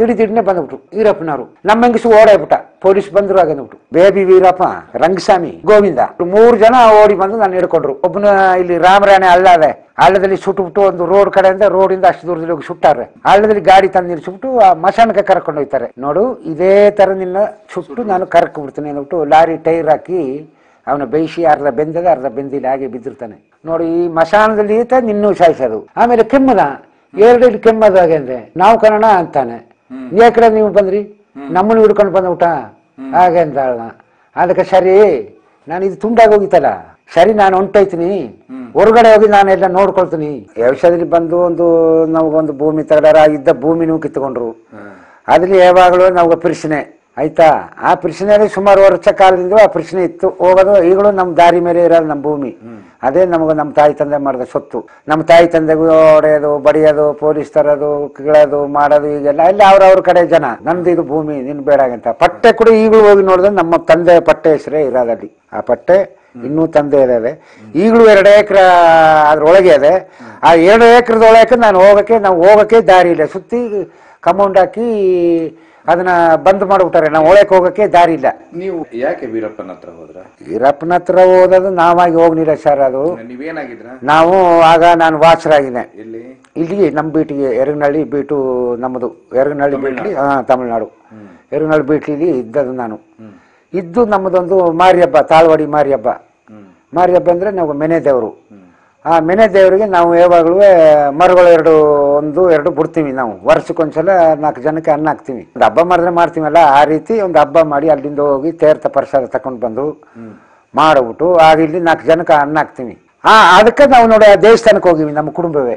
ಹಿಡಿದಿಡ್ನೆ ಬಂದ್ಬಿಟ್ರು ಈರಪ್ಪನವರು. ನಮ್ಮ ಹೆಂಗಸು ಓಡಾಡ್ಬಿಟ್ಟ, ಪೊಲೀಸ್ ಬಂದ್ರು ಆಗಂದ್ಬಿಟ್ಟು. ಬೇಬಿ ವೀರಪ್ಪ, ರಂಗಸ್ವಾಮಿ, ಗೋವಿಂದ 3 ಜನ ಓಡಿ ಬಂದು ನಾನು ಹಿಡ್ಕೊಂಡ್ರು. ಒಬ್ಬನ ಇಲ್ಲಿ ರಾಮರಾಣೆ ಹಳ್ಳ ಅದೆ, ಹಳ್ಳದಲ್ಲಿ ಸುಟ್ಟುಬಿಟ್ಟು ಒಂದು ರೋಡ್ ಕಡೆಯಿಂದ ರೋಡಿಂದ ಅಷ್ಟು ದೂರದಲ್ಲಿ ಹೋಗಿ ಸುಟ್ಟಾರೆ. ಹಳ್ಳದಲ್ಲಿ ಗಾಡಿ ತಂದು ನಿಲ್ಸ್ಬಿಟ್ಟು ಆ ಮಶಾನಕ್ಕೆ ಕರ್ಕೊಂಡು ಹೋಗ್ತಾರೆ. ನೋಡು ಇದೇ ತರ ನಿನ್ನ ಸುಟ್ಟು ನಾನು ಕರ್ಕ ಬಿಡ್ತೀನಿ ಅಂದ್ಬಿಟ್ಟು ಲಾರಿ ಟೈರ್ ಹಾಕಿ ಅವನ ಬೇಯಿಸಿ ಅರ್ಧ ಬೆಂದದ ಅರ್ಧ ಬೆಂದಿಲ್ಲ, ಹಾಗೆ ಬಿದ್ದಿರ್ತಾನೆ. ನೋಡಿ ಈ ಮಶಾನದಲ್ಲಿ ನಿನ್ನೂ ಸಾಯಿಸೋದು. ಆಮೇಲೆ ಕೆಮ್ಮದ 2 ಕೆಮ್ಮದ ಹಾಗೆ ಅಂದ್ರೆ ನಾವು ಕನ್ನಡ ಅಂತಾನೆ. ಯಾಕಡೆ ನೀವು ಬಂದ್ರಿ, ನಮ್ಮನ್ನು ಹಿಡ್ಕೊಂಡು ಬಂದ್ಬಿಟ್ಟ ಹಾಗೆ ಅಂತ. ಅದಕ್ಕೆ ಸರಿ ನಾನು ಇದು ತುಂಡಾಗಿ ಹೋಗಿತ್ತಲ್ಲ, ಸರಿ ನಾನು ಹೊಂಟೋಯ್ತೀನಿ, ಹೊರಗಡೆ ಹೋಗಿ ನಾನೆಲ್ಲ ನೋಡ್ಕೊಳ್ತೀನಿ. ವ್ಯವಸಾಯದಲ್ಲಿ ಬಂದು ನಮಗೊಂದು ಭೂಮಿ ತಗಡಾರ ಇದ್ದ ಭೂಮಿನೂ ಕಿತ್ಕೊಂಡ್ರು. ಅದ್ರಲ್ಲಿ ಯಾವಾಗಲೂ ನಮ್ಗೆ ಪ್ರಶ್ನೆ ಆಯ್ತಾ. ಆ ಪ್ರಶ್ನೆಯಲ್ಲಿ ಸುಮಾರು ವರ್ಷ ಕಾಲದಿಂದ ಆ ಪ್ರಶ್ನೆ ಇತ್ತು, ಹೋಗೋದು. ಈಗಲೂ ನಮ್ಮ ದಾರಿ ಮೇಲೆ ಇರೋದು ನಮ್ಮ ಭೂಮಿ. ಅದೇ ನಮಗ ನಮ್ಮ ತಾಯಿ ತಂದೆ ಮಾಡಿದ ಸೊತ್ತು. ನಮ್ಮ ತಾಯಿ ತಂದೆಗೂ ಹೊಡೆಯೋದು, ಬಡಿಯೋದು, ಪೊಲೀಸ್ ತರೋದು, ಕೀಳೋದು, ಮಾಡೋದು, ಈಗೆಲ್ಲ ಎಲ್ಲ ಅವ್ರವ್ರ ಕಡೆ ಜನ. ನಮ್ದು ಇದು ಭೂಮಿ, ನಿನ್ ಬೇಡಾಗಂತ. ಪಟ್ಟೆ ಕೂಡ ಈಗಲೂ ಹೋಗಿ ನೋಡಿದ್ರೆ ನಮ್ಮ ತಂದೆ ಪಟ್ಟೆ ಹೆಸರೇ ಇರೋದಲ್ಲಿ. ಆ ಪಟ್ಟೆ ಇನ್ನೂ ತಂದೆ ಇದಾವೆ. ಈಗಲೂ 2 ಎಕರೆ ಅದ್ರೊಳಗೆ ಇದೆ. ಆ 2 ಎಕರೆದೊಳಗೆ ನಾವು ಹೋಗಕ್ಕೆ ದಾರಿ ಇಲ್ಲ. ಸುತ್ತಿ ಕಮೌಂಡ್ ಹಾಕಿ ಅದನ್ನ ಬಂದ್ ಮಾಡ್ಬಿಟ್ಟಾರೆ. ನಾವು ಒಳಕ್ಕೆ ಹೋಗಕ್ಕೆ ದಾರಿ ಇಲ್ಲ. ನೀವು ಯಾಕೆ ವೀರಪ್ಪನ ಹತ್ರ ಹೋದ್ರ? ವೀರಪ್ಪನ ಹತ್ರ ಹೋದದು ನಾವಾಗಿ ಹೋಗ್ಲಿಲ್ಲ ಸರ್. ಅದು ನೀವೇನಾಗಿದ್ರ? ನಾವು ಆಗ ನಾನು ವಾಚರಾಗಿದ್ದೆ ಇಲ್ಲಿ ನಮ್ಮ ಬೀಟಿಗೆ ಎರಗನಹಳ್ಳಿ ಬೀಟು ನಮ್ಮದು. ಎರಗನಹಳ್ಳಿ ಬೀಟ್ಲಿ ತಮಿಳ್ನಾಡು. ಎರಗನಹಳ್ಳಿ ಬೀಟ್ಲಿ ಇದ್ದದು ನಾನು. ಇದ್ದು ನಮ್ಮದೊಂದು ಮಾರಿ ಹಬ್ಬ, ತಾಳ್ವಾಡಿ ಮಾರಿ ಹಬ್ಬ. ಮಾರಿ ಹಬ್ಬ ಅಂದ್ರೆ ನಾವು ಮೆನೆ ದೇವರು. ಆ ಮೆನೆ ದೇವರಿಗೆ ನಾವು ಯಾವಾಗಲೂ ಮರಗಳು 1-2 ಬಿಡ್ತೀವಿ. ನಾವು ವರ್ಷಕ್ಕೊಂದ್ಸಲ 4 ಜನಕ್ಕೆ ಅನ್ನ ಹಾಕ್ತೀವಿ. ಒಂದು ಹಬ್ಬ ಮಾಡಿದ್ರೆ ಮಾಡ್ತೀವಲ್ಲ, ಆ ರೀತಿ ಒಂದು ಹಬ್ಬ ಮಾಡಿ ಅಲ್ಲಿಂದ ಹೋಗಿ ತೀರ್ಥ ಪ್ರಸಾದ ತಕೊಂಡ್ ಬಂದು ಮಾಡ್ಬಿಟ್ಟು ಆಗ ಇಲ್ಲಿ 4 ಜನಕ್ಕೆ ಅನ್ನ ಹಾಕ್ತೀವಿ. ಅದಕ್ಕೆ ನಾವು ನೋಡಿ ಆ ದೇವಸ್ಥಾನಕ್ಕೆ ಹೋಗಿವಿ. ನಮ್ಮ ಕುಟುಂಬವೇ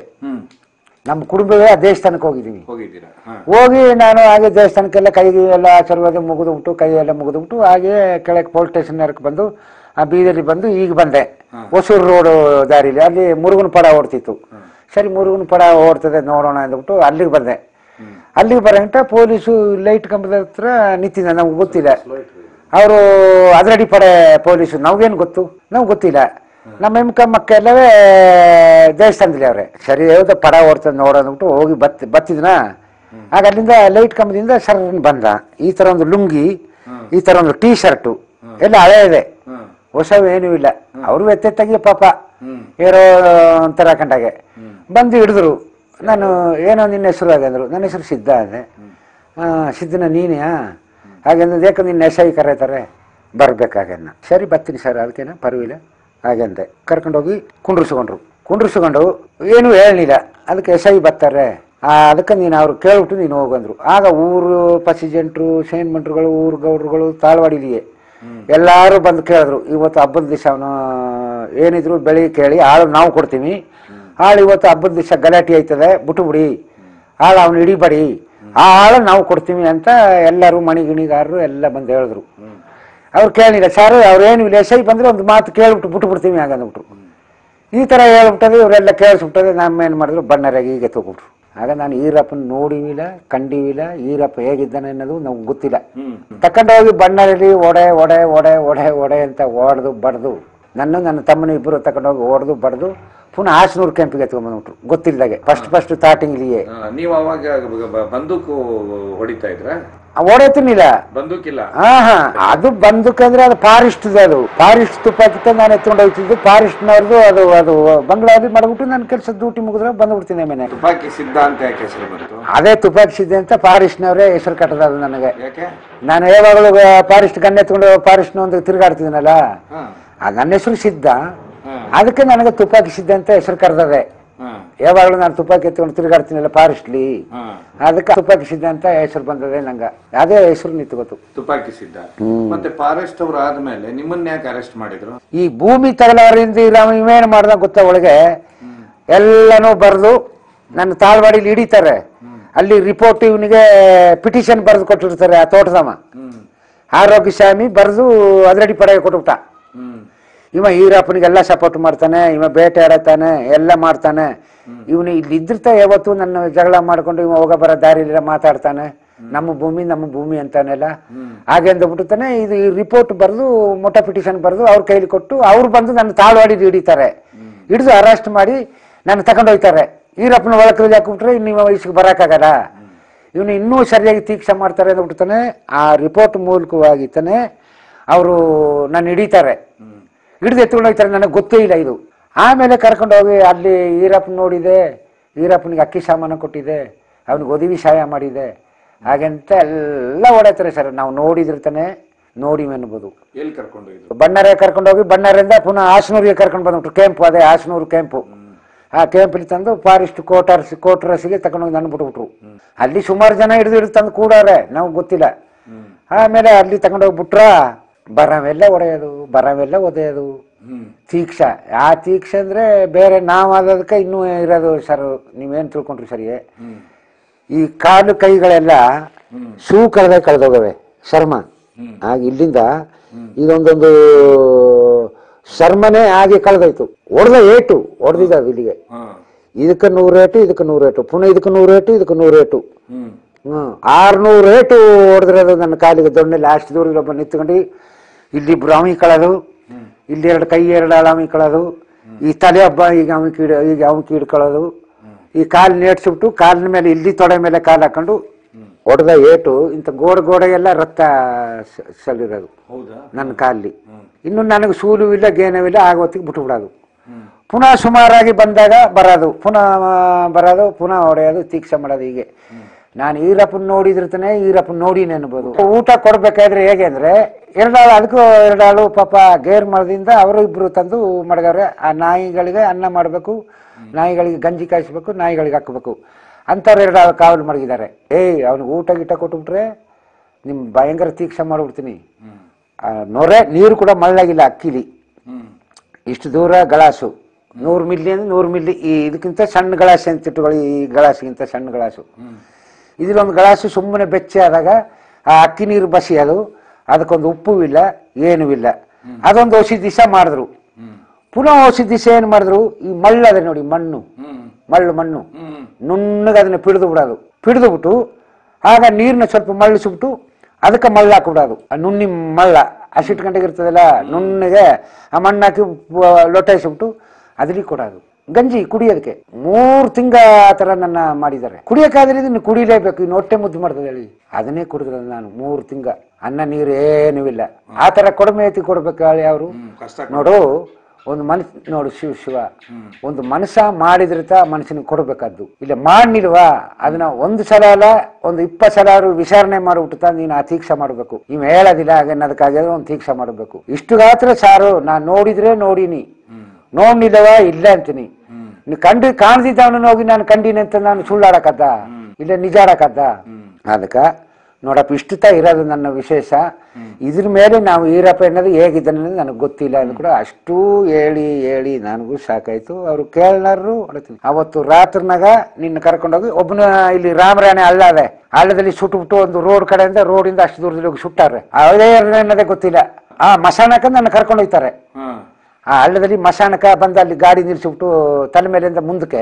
ಆ ದೇವಸ್ಥಾನಕ್ಕೆ ಹೋಗಿದ್ದೀವಿ. ಹೋಗಿ ನಾನು ಹಾಗೆ ದೇವಸ್ಥಾನಕ್ಕೆಲ್ಲ ಕೈಗೆ ಎಲ್ಲ ಆಶೀರ್ವಾದ ಮುಗಿದ್ಬಿಟ್ಟು, ಕೈ ಎಲ್ಲ ಮುಗಿದ್ಬಿಟ್ಟು ಹಾಗೆ ಕೆಳಗೆ ಪೊಲೀಸ್ ಸ್ಟೇಷನ್ ಬಂದು ಆ ಬೀದರ್ಲಿ ಬಂದು ಈಗ ಬಂದೆ. ಹೊಸೂರು ರೋಡ್ ದಾರಿಲಿ ಅಲ್ಲಿ ಮುರುಗನ ಪಡ ಓಡ್ತಿತ್ತು. ಸರಿ ಮುರುಗನ ಪಡ ಓಡ್ತದೆ ನೋಡೋಣ ಅಂದ್ಬಿಟ್ಟು ಅಲ್ಲಿಗೆ ಬಂದೆ. ಅಲ್ಲಿಗೆ ಬರೋಂಟ ಪೊಲೀಸು ಲೈಟ್ ಕಂಬದ ಹತ್ರ ನಿಂತಿದ್ದ. ನಮ್ಗೆ ಗೊತ್ತಿಲ್ಲ, ಅವರು ಅದರಡಿ ಪಡೆ ಪೊಲೀಸು. ನಮ್ಗೇನು ಗೊತ್ತು, ನಮ್ಗೆ ಗೊತ್ತಿಲ್ಲ. ನಮ್ಮ ಹೆಮ್ಕಮ್ಮಕ್ಕ ಎಲ್ಲವೇ ದೇವಸ್ಥಾನದಲ್ಲಿ ಅವ್ರೆ. ಸರಿ ಯಾವ್ದು ಪಡ ಓಡ್ತದೆ ನೋಡೋದ್ಬಿಟ್ಟು ಹೋಗಿ ಬತ್ತಿದ್ನ. ಆಗ ಅಲ್ಲಿಂದ ಲೈಟ್ ಕಂಬದಿಂದ ಸರ್ ಬಂದ. ಈ ತರ ಒಂದು ಲುಂಗಿ, ಈ ತರ ಒಂದು ಟೀ ಶರ್ಟು ಎಲ್ಲ ಹಳೆ ಇದೆ, ಹೊಸವೇನೂ ಇಲ್ಲ. ಅವರು ಎತ್ತೆತ್ತಾಗಿ ಪಾಪ ಏನೋ ಒಂಥರ ಕಂಡಾಗೆ ಬಂದು ಹಿಡಿದ್ರು. ನಾನು ಏನೋ ನಿನ್ನ ಹೆಸರು ಹಾಗಂದ್ರು. ನನ್ನ ಹೆಸರು ಸಿದ್ಧ ಅಂದೆ. ಸಿದ್ದನ ನೀನೇ ಹಾಗೆಂದ್ರೆ ಯಾಕೆ ನಿನ್ನ ಎಸ್ ಐ ಕರೀತಾರೆ ಬರ್ಬೇಕಾಗನ್ನ. ಸರಿ ಬರ್ತೀನಿ ಸರ್, ಅದಕ್ಕೇನ ಪರವಿಲ್ಲ ಹಾಗೆಂದೆ. ಕರ್ಕೊಂಡೋಗಿ ಕುಂಡ್ರಿಸ್ಕೊಂಡು ಏನೂ ಹೇಳಲಿಲ್ಲ. ಅದಕ್ಕೆ ಎಸ್ ಐ ಬರ್ತಾರೆ, ಅದಕ್ಕೆ ನೀನು ಅವ್ರು ಕೇಳ್ಬಿಟ್ಟು ನೀನು ಹೋಗಂದ್ರು. ಆಗ ಊರು ಪ್ರೆಸಿಡೆಂಟ್ರು, ಸೇನ್ಮಂಟ್ರುಗಳು, ಊರು ಗೌಡ್ರುಗಳು ತಾಳ್ವಾಡಿಲಿಯೇ ಎಲ್ಲಾರು ಬಂದು ಕೇಳಿದ್ರು. ಇವತ್ತು ಹಬ್ಬದ ದಿವಸ ಅವನು ಏನಿದ್ರು ಬೆಳಿಗ್ಗೆ ಕೇಳಿ ಆಳು ನಾವು ಕೊಡ್ತೀವಿ. ಆಳು ಇವತ್ತು ಹಬ್ಬದ ದಿವಸ ಗಲಾಟೆ ಆಯ್ತದೆ, ಬಿಡಿ, ಆಳು ಅವನು ಹಿಡಿಬೇಡಿ, ಆ ಆಳು ನಾವು ಕೊಡ್ತೀವಿ ಅಂತ ಎಲ್ಲರೂ ಮಣಿಗಿಣಿಗಾರರು ಎಲ್ಲ ಬಂದು ಹೇಳಿದ್ರು. ಅವ್ರು ಕೇಳಿಲ್ಲ ಸರ್, ಅವ್ರೇನು ಇಲ್ಲ, ಎಸ್ ಐ ಬಂದ್ರೆ ಒಂದು ಮಾತು ಕೇಳ್ಬಿಟ್ಟು ಬಿಡ್ತೀವಿ ಹಾಗಂದ್ಬಿಟ್ರು. ಈ ತರ ಹೇಳ್ಬಿಟ್ಟದೆ. ಇವರೆಲ್ಲ ಕೇಳಿಸ್ಬಿಟ್ಟದೆ. ನಮ್ಮೇನು ಮಾಡಿದ್ರು, ಬಣ್ಣರಾಗಿ ಹೀಗೆ ತಗೊಬಿಟ್ರು. ಆಗ ನಾನು ಈರಪ್ಪನ ನೋಡಿವಿಲ್ಲ, ಕಂಡಿವಿಲ್ಲ. ಈರಪ್ಪ ಹೇಗಿದ್ದಾನೆ ಅನ್ನೋದು ನಮ್ಗೆ ಗೊತ್ತಿಲ್ಲ. ತಕೊಂಡೋಗಿ ಬಣ್ಣರಲ್ಲಿ ಒಡೆ ಅಂತ ಹೊಡೆದು ಬಡ್ದು ನನ್ನ ತಮ್ಮನ ಇಬ್ಬರು ತಕೊಂಡೋಗಿ ಹೊಡೆದು ಬಡ್ದು ಪುನಃ ಹಾಸನೂರು ಕ್ಯಾಂಪಿಗೆ ಎತ್ಕೊಂಡ್ಬಂದ್ಬಿಟ್ರು. ಗೊತ್ತಿಲ್ಲದಾಗೆ ಫಸ್ಟ್ ಸ್ಟಾರ್ಟಿಂಗ್ ಇಲ್ಲಿಯೇ. ನೀವು ಅವಾಗ ಬಂದೂಕು ಹೊಡಿತಾ ಇದ್ರ? ಓಡೈತಿನಿಲ್ಲ, ಬಂದೂಕಿಲ್ಲ. ಅದು ಬಂದೂಕಂದ್ರೆ ಅದು ಫಾರೆಸ್ಟ್, ಅದು ಫಾರೆಸ್ಟ್ ತುಪ್ಪಾಕಿತ್ತ ನಾನು ಎತ್ಕೊಂಡು ಹೋಗ್ತಿದ್ದು. ಫಾರೆಸ್ಟ್ನವ್ರದ್ದು ಅದು ಬಂಗ್ಲಾದಿ ಮಾಡ್ಬಿಟ್ಟು ನನ್ನ ಕೆಲಸ ಡ್ಯೂಟಿ ಮುಗಿದ್ರೆ ಬಂದ್ಬಿಡ್ತೀನಿ ಮನೆ. ತುಪಾಕಿ ಸಿದ್ಧ ಅಂತ ಯಾಕೆ ಹೆಸರು ಬಂತು? ಅದೇ ತುಪಾಕಿ ಸಿದ್ಧ ಅಂತ ಫಾರೆಸ್ಟ್ನವರೇ ಹೆಸರು ಕಟ್ಟದ ನನಗೆ. ಯಾಕೆ? ನಾನು ಯಾವಾಗಲೂ ಫಾರೆಸ್ಟ್ ಗನ್ ಎತ್ಕೊಂಡು ಫಾರೆಸ್ಟ್ನ ಒಂದು ತಿರುಗಾಡ್ತಿದ್ದೀನಲ್ಲ, ನನ್ನ ಹೆಸರು ಸಿದ್ಧ. ಅದಕ್ಕೆ ನನಗೆ ತುಪಾಕಿ ಸಿದ್ಧ ಅಂತ ಹೆಸರು ಕರೆದದೆ. ಯಾವಾಗಲೂ ನಾನು ತುಪಾಕಿ ಎತ್ಕೊಂಡು ತಿರುಗಾಡ್ತೀನಲ್ಲ ಫಾರೆಸ್ಟ್ಲಿ, ಅದಕ್ಕೆ ತುಪಾಕಿ ಸಿದ್ಧ ಅಂತ ಹೆಸರು ಬಂದದೆ ನಂಗ. ಅದೇ ಹೆಸರು ನಿಂತು ಗೊತ್ತು, ತುಪಾಕಿ ಸಿದ್ಧ. ಮತ್ತೆ ಫಾರೆಸ್ಟ್ ಅವ್ರು ಆದ್ಮೇಲೆ ನಿಮ್ಮನ್ನ ಯಾಕೆ ಅರೆಸ್ಟ್ ಮಾಡಿದ್ರು? ಈ ಭೂಮಿ ತಗಲವರಿಂದ ಇವೇನು ಮಾಡ್ದ ಗೊತ್ತಾ, ಒಳಗೆ ಎಲ್ಲಾನು ಬರೆದು ನನ್ನ ತಾಳ್ವಾಡಿಲಿ ಹಿಡಿತಾರೆ. ಅಲ್ಲಿ ರಿಪೋರ್ಟ್ ಇವನಿಗೆ ಪಿಟಿಷನ್ ಬರೆದು ಕೊಟ್ಟಿರ್ತಾರೆ. ಆ ತೋಟದಮ್ಮ ಆರೋಗ್ಯ ಸ್ವಾಮಿ ಬರೆದು ಅದರಡಿ ಪಡೆಗೆ ಕೊಟ್ಬಿಟ್ಟ. ಇವ ಈರಪ್ಪನಿಗೆಲ್ಲ ಸಪೋರ್ಟ್ ಮಾಡ್ತಾನೆ, ಇವ ಬೇಟೆ ಆಡತಾನೆ, ಎಲ್ಲ ಮಾಡ್ತಾನೆ. ಇವನು ಇಲ್ಲಿ ಇದ್ದಿರ್ತ ಯಾವತ್ತು ನನ್ನ ಜಗಳ ಮಾಡ್ಕೊಂಡು ಇವ ಹೋಗ ಬರೋ ದಾರಿಲಿಲ್ಲ ಮಾತಾಡ್ತಾನೆ. ನಮ್ಮ ಭೂಮಿ ಅಂತಾನೆಲ್ಲ ಹಾಗೆ ಅಂದ್ಬಿಡ್ತಾನೆ. ಇದು ಈ ರಿಪೋರ್ಟ್ ಬರೆದು ಮೊಟ್ಟ ಪಿಟಿಷನ್ ಬರೆದು ಅವ್ರ ಕೈಲಿ ಕೊಟ್ಟು ಅವ್ರು ಬಂದು ನನ್ನ ತಾಳ್ವಾಡಿ ಹಿಡಿತಾರೆ. ಹಿಡಿದು ಅರೆಸ್ಟ್ ಮಾಡಿ ನನ್ನ ತಗೊಂಡೋಗ್ತಾರೆ. ಈರಪ್ಪನ ಒಳಕಲ್ಲಿ ಹಾಕ್ಬಿಟ್ರೆ ನಿಮ್ಮ ವಯಸ್ಸಿಗೆ ಬರೋಕ್ಕಾಗಲ್ಲ. ಇವನು ಇನ್ನೂ ಸರಿಯಾಗಿ ತೀಕ್ಷೆ ಮಾಡ್ತಾರೆ ಅಂದ್ಬಿಡ್ತಾನೆ. ಆ ರಿಪೋರ್ಟ್ ಮೂಲಕವಾಗಿ ತಾನೆ ಅವರು ನನ್ನ ಹಿಡಿತಾರೆ, ಹಿಡಿದು ಎತ್ಕೊಂಡು ಹೋಗ್ತಾರೆ. ನನಗೆ ಗೊತ್ತೇ ಇಲ್ಲ ಇದು. ಆಮೇಲೆ ಕರ್ಕೊಂಡು ಹೋಗಿ ಅಲ್ಲಿ ಈರಪ್ಪನ ನೋಡಿದೆ, ಈರಪ್ಪನಿಗೆ ಅಕ್ಕಿ ಸಾಮಾನು ಕೊಟ್ಟಿದೆ, ಅವನಿಗೆ ಒದವಿ ಸಹಾಯ ಮಾಡಿದೆ, ಹಾಗೆಂತ ಎಲ್ಲ ಓಡಾಡ್ತಾರೆ ಸರ್. ನಾವು ನೋಡಿದಿರ್ತಾನೆ ನೋಡಿ ಅನ್ಬೋದು. ಎಲ್ಲಿ ಕರ್ಕೊಂಡು ಹೋಗಿದ್ರು? ಬಣ್ಣಾರೆ ಕರ್ಕೊಂಡೋಗಿ ಬಣ್ಣಾರಿಂದ ಪುನಃ ಹಾಸನೂರಿಗೆ ಕರ್ಕೊಂಡು ಬಂದ್ಬಿಟ್ರು. ಕ್ಯಾಂಪು, ಅದೇ ಹಾಸನೂರು ಕ್ಯಾಂಪು. ಆ ಕ್ಯಾಂಪಲ್ಲಿ ತಂದು ಫಾರೆಸ್ಟ್ ಕೋಟರ್ಸಿಗೆ ತಗೊಂಡೋಗಿ ನನ್ನ ಬಿಟ್ಬಿಟ್ರು. ಅಲ್ಲಿ ಸುಮಾರು ಜನ ಹಿಡಿದು ತಂದು ಕೂಡಾರೆ, ನಮ್ಗೆ ಗೊತ್ತಿಲ್ಲ. ಆಮೇಲೆ ಅಲ್ಲಿ ತಗೊಂಡೋಗ್ಬಿಟ್ರ ಬರವೆಲ್ಲ ಒಡೆಯೋದು ತೀಕ್ಷ. ಆ ತೀಕ್ಷ ಅಂದ್ರೆ ಬೇರೆ ನಾವು ಆದದಕ್ಕೆ ಇನ್ನೂ ಇರೋದು ಸರ್. ನೀವೇನು ತಿಳ್ಕೊಂಡ್ರಿ ಸರಿಯೇ, ಈ ಕಾಲು ಕೈಗಳೆಲ್ಲ ಶೂ ಕಳೆದೋಗವೆ, ಚರ್ಮ ಆಗ ಇಲ್ಲಿಂದ ಇದೊಂದೊಂದು ಚರ್ಮನೆ ಹಾಗೆ ಕಳೆದೋಯ್ತು. ಹೊಡೆದಿದ್ದ ಇಲ್ಲಿಗೆ. ಇದಕ್ಕೆ 100 ಏಟು, ಇದಕ್ಕೆ 100 ಏಟು, ಪುನಃ ಇದಕ್ಕೆ 100 ಏಟು, ಇದಕ್ಕೆ 100 ಏಟು. 600 ಏಟು ಹೊಡೆದಿರೋದು ನನ್ನ ಕಾಲಿಗೆ. ದೊಣ್ಣೆಲ್ಲಿ ಅಷ್ಟು ದೂರ ಒಬ್ಬ ನಿಂತ್ಕೊಂಡು ಇಲ್ಲಿ ಬ್ರಾಹ್ಮಿ ಕಳೋದು, ಇಲ್ಲಿ 2 ಕೈ 2 ಅಳಾಮಿ ಕಳೋದು, ಈ ತಲೆ ಹಬ್ಬ ಈಗ ಅವನಿಗೆ ಹಿಡ್ಕೊಳ್ಳೋದು, ಈ ಕಾಲು ನೇಟ್ಸಿಬಿಟ್ಟು ಕಾಲಿನ ಮೇಲೆ ಇಲ್ಲಿ ತೊಡೆ ಮೇಲೆ ಕಾಲು ಹಾಕೊಂಡು ಹೊಡೆದ ಏಟು ಇಂಥ ಗೋಡೆಗೆಲ್ಲ ರಕ್ತ ಸಲ್ಲಿರೋದು ನನ್ನ ಕಾಲಲ್ಲಿ. ಇನ್ನು ನನಗೆ ಸೂಲು ಇಲ್ಲ, ಗೇನವಿಲ್ಲ. ಆಗ ಹೊತ್ತಿಗೆ ಬಿಟ್ಟು ಬಿಡೋದು. ಪುನಃ ಸುಮಾರಾಗಿ ಬಂದಾಗ ಬರೋದು, ಪುನಃ ಹೊಡೆಯೋದು, ತೀಕ್ಷೆ ಮಾಡೋದು. ಹೀಗೆ ನಾನು ಈರಪ್ಪನ ನೋಡಿದಿರ್ತಾನೆ, ಈರಪ್ಪನ ನೋಡಿನೇ ಅನ್ಬೋದು. ಊಟ ಕೊಡ್ಬೇಕಾದ್ರೆ ಹೇಗೆ ಅಂದ್ರೆ 2 ಆಳು, ಅದಕ್ಕೂ 2 ಆಳು ಪಾಪ ಗೇರ್ ಮರದಿಂದ ಅವರು ಇಬ್ರು ತಂದು ಮಡಗವ್ರೆ. ಆ ನಾಯಿಗಳಿಗೆ ಅನ್ನ ಮಾಡಬೇಕು, ನಾಯಿಗಳಿಗೆ ಗಂಜಿ ಕಾಯಿಸ್ಬೇಕು, ನಾಯಿಗಳಿಗೆ ಹಾಕಬೇಕು ಅಂಥವ್ರು 2 ಆಳು ಕಾವಲು ಮಡಗಿದ್ದಾರೆ. ಅವ್ನಿಗೆ ಊಟ ಗೀಟ ಕೊಟ್ಬಿಟ್ರೆ ನಿಮ್ ಭಯಂಕರ ತೀಕ್ಷೆ ಮಾಡ್ಬಿಡ್ತೀನಿ. ನೊರೆ ನೀರು ಕೂಡ ಮಳ್ಳಾಗಿಲ್ಲ ಅಕ್ಕಿಲಿ. ಇಷ್ಟು ದೂರ ಗಳಾಸು 100 ಮಿಲ್ಲಿ ಅಂದ್ರೆ 100 ಮಿಲ್ಲಿ. ಈ ಇದಕ್ಕಿಂತ ಸಣ್ಣ ಗಳಾಸು ಅಂತ ಇಟ್ಟುಕೊಳ್ಳಿ, ಈ ಗಳಾಸಿಗಿಂತ ಸಣ್ಣ ಗಳಾಸು. ಇದ್ರೊಂದು ಗಳಾಸು ಸುಮ್ಮನೆ ಬೆಚ್ಚಿ ಆದಾಗ ಆ ಅಕ್ಕಿ ನೀರು ಬಸಿಯೋದು, ಅದಕ್ಕೊಂದು ಉಪ್ಪು ಇಲ್ಲ, ಏನೂ ಇಲ್ಲ. ಅದೊಂದು ಔಷಧಿ ದಿವಸ ಮಾಡಿದ್ರು. ಪುನಃ ಔಷಧಿ ದಿವಸ ಏನು ಮಾಡಿದ್ರು, ಈ ಮಳ್ಳು ಅದೇ ನೋಡಿ, ಮಣ್ಣು ನುಣ್ಣಗೆ ಅದನ್ನ ಪಿಡಿದು ಬಿಟ್ಟು ಆಗ ನೀರನ್ನ ಸ್ವಲ್ಪ ಮಳ್ಳಿಸ್ಬಿಟ್ಟು ಅದಕ್ಕೆ ಮಳ್ಳು ಹಾಕ್ಬಿಡೋದು. ಆ ನುಣ್ಣಿ ಮಳ್ಳ ಹಸಿಟ್ಟು ಗಂಟೆಗೆ ಇರ್ತದಲ್ಲ, ನುಣ್ಣಗೆ ಆ ಮಣ್ಣು ಹಾಕಿ ಲೊಟಾಯಿಸ್ಬಿಟ್ಟು ಅದ್ರಿಗೆ ಕೊಡೋದು ಗಂಜಿ ಕುಡಿಯೋದಕ್ಕೆ. 3 ತಿಂಗ ಆ ಥರ ನನ್ನ ಮಾಡಿದ್ದಾರೆ. ಕುಡಿಯೋಕ್ಕಾದ್ರೆ ಇದನ್ನು ಕುಡಿಲೇಬೇಕು, ಇನ್ನು ಹೊಟ್ಟೆ ಮುದ್ದು ಮಾಡ್ತದೆ ಹೇಳಿ. ಅದನ್ನೇ ಕುಡಿದ್ರೆ ನಾನು 3 ತಿಂಗ. ಅನ್ನ ನೀರು ಏನೂ ಇಲ್ಲ. ಆ ಥರ ಕೊಡಮೆ ಎತ್ತಿ ಕೊಡ್ಬೇಕು ಹೇಳಿ ಅವರು. ನೋಡು, ಒಂದು ನೋಡು ಶಿವ ಒಂದು ಮನಸ್ಸ ಮಾಡಿದ್ರತ ಮನುಷ್ಯನಿಗೆ ಕೊಡ್ಬೇಕಾದ್ದು. ಇಲ್ಲ ಮಾಡ್ನಿಲ್ವಾ, ಅದನ್ನ 1 ಸಲ ಅಲ್ಲ, ಒಂದು 20 ಸಲ ವಿಚಾರಣೆ ಮಾಡಿಬಿಟ್ಟು ನೀನು ಆ ತೀಕ್ಷೆ ಮಾಡ್ಬೇಕು. ನೀವು ಹೇಳೋದಿಲ್ಲ ಹಾಗನ್ನೋದಕ್ಕಾಗ ಒಂದು ತೀಕ್ಷೆ ಮಾಡಬೇಕು. ಇಷ್ಟು ಗಾತ್ರ ಸಾರು ನಾನು ನೋಡಿದ್ರೆ ನೋಡಿನಿ, ನೋಡ್ನಿಲ್ಲವ ಇಲ್ಲ ಅಂತೀನಿ. ನೀ ಕಾಣ್ದಿದ್ದವನನ್ನು ಹೋಗಿ ನಾನು ಕಂಡಿನಿ ಅಂತ ನಾನು ಸುಳ್ಳಾಡಕದ್ದ, ಇಲ್ಲ ನಿಜ ಆಡಕದ್ದ? ಅದಕ್ಕ ನೋಡಪ್ಪ, ಇಷ್ಟುತ್ತಾ ಇರೋದು ನನ್ನ ವಿಶೇಷ. ಇದ್ರ ಮೇಲೆ ನಾವು ಈರಪ್ಪ ಅನ್ನೋದು ಹೇಗಿದ್ದಾನೆ ಅನ್ನೋದು ನನಗೆ ಗೊತ್ತಿಲ್ಲ. ಅದು ಕೂಡ ಅಷ್ಟೂ ಹೇಳಿ ನನಗೂ ಸಾಕಾಯ್ತು. ಅವರು ಕೇಳನಾರು ಹೊಡ್ತೀನಿ. ಅವತ್ತು ರಾತ್ರಿನಾಗ ನಿನ್ನ ಕರ್ಕೊಂಡೋಗಿ ಒಬ್ಬನ ಇಲ್ಲಿ ರಾಮರಾಣೆ ಹಳ್ಳ ಅದೇ, ಹಳ್ಳದಲ್ಲಿ ಸುಟ್ಬಿಟ್ಟು ಒಂದು ರೋಡಿಂದ ಅಷ್ಟು ದೂರದಲ್ಲಿ ಹೋಗಿ ಸುಟ್ಟಾರೆ. ಅದೇ ಅನ್ನೋದೇ ಗೊತ್ತಿಲ್ಲ. ಆ ಮಸಾಣಕ್ಕೆ ನನ್ನ ಕರ್ಕೊಂಡು ಹೋಗ್ತಾರೆ. ಆ ಹಳ್ಳದಲ್ಲಿ ಮಸಾಣಕ ಬಂದು ಅಲ್ಲಿ ಗಾಡಿ ನಿಲ್ಸಿಬಿಟ್ಟು ತಲೆ ಮೇಲಿಂದ ಮುಂದಕ್ಕೆ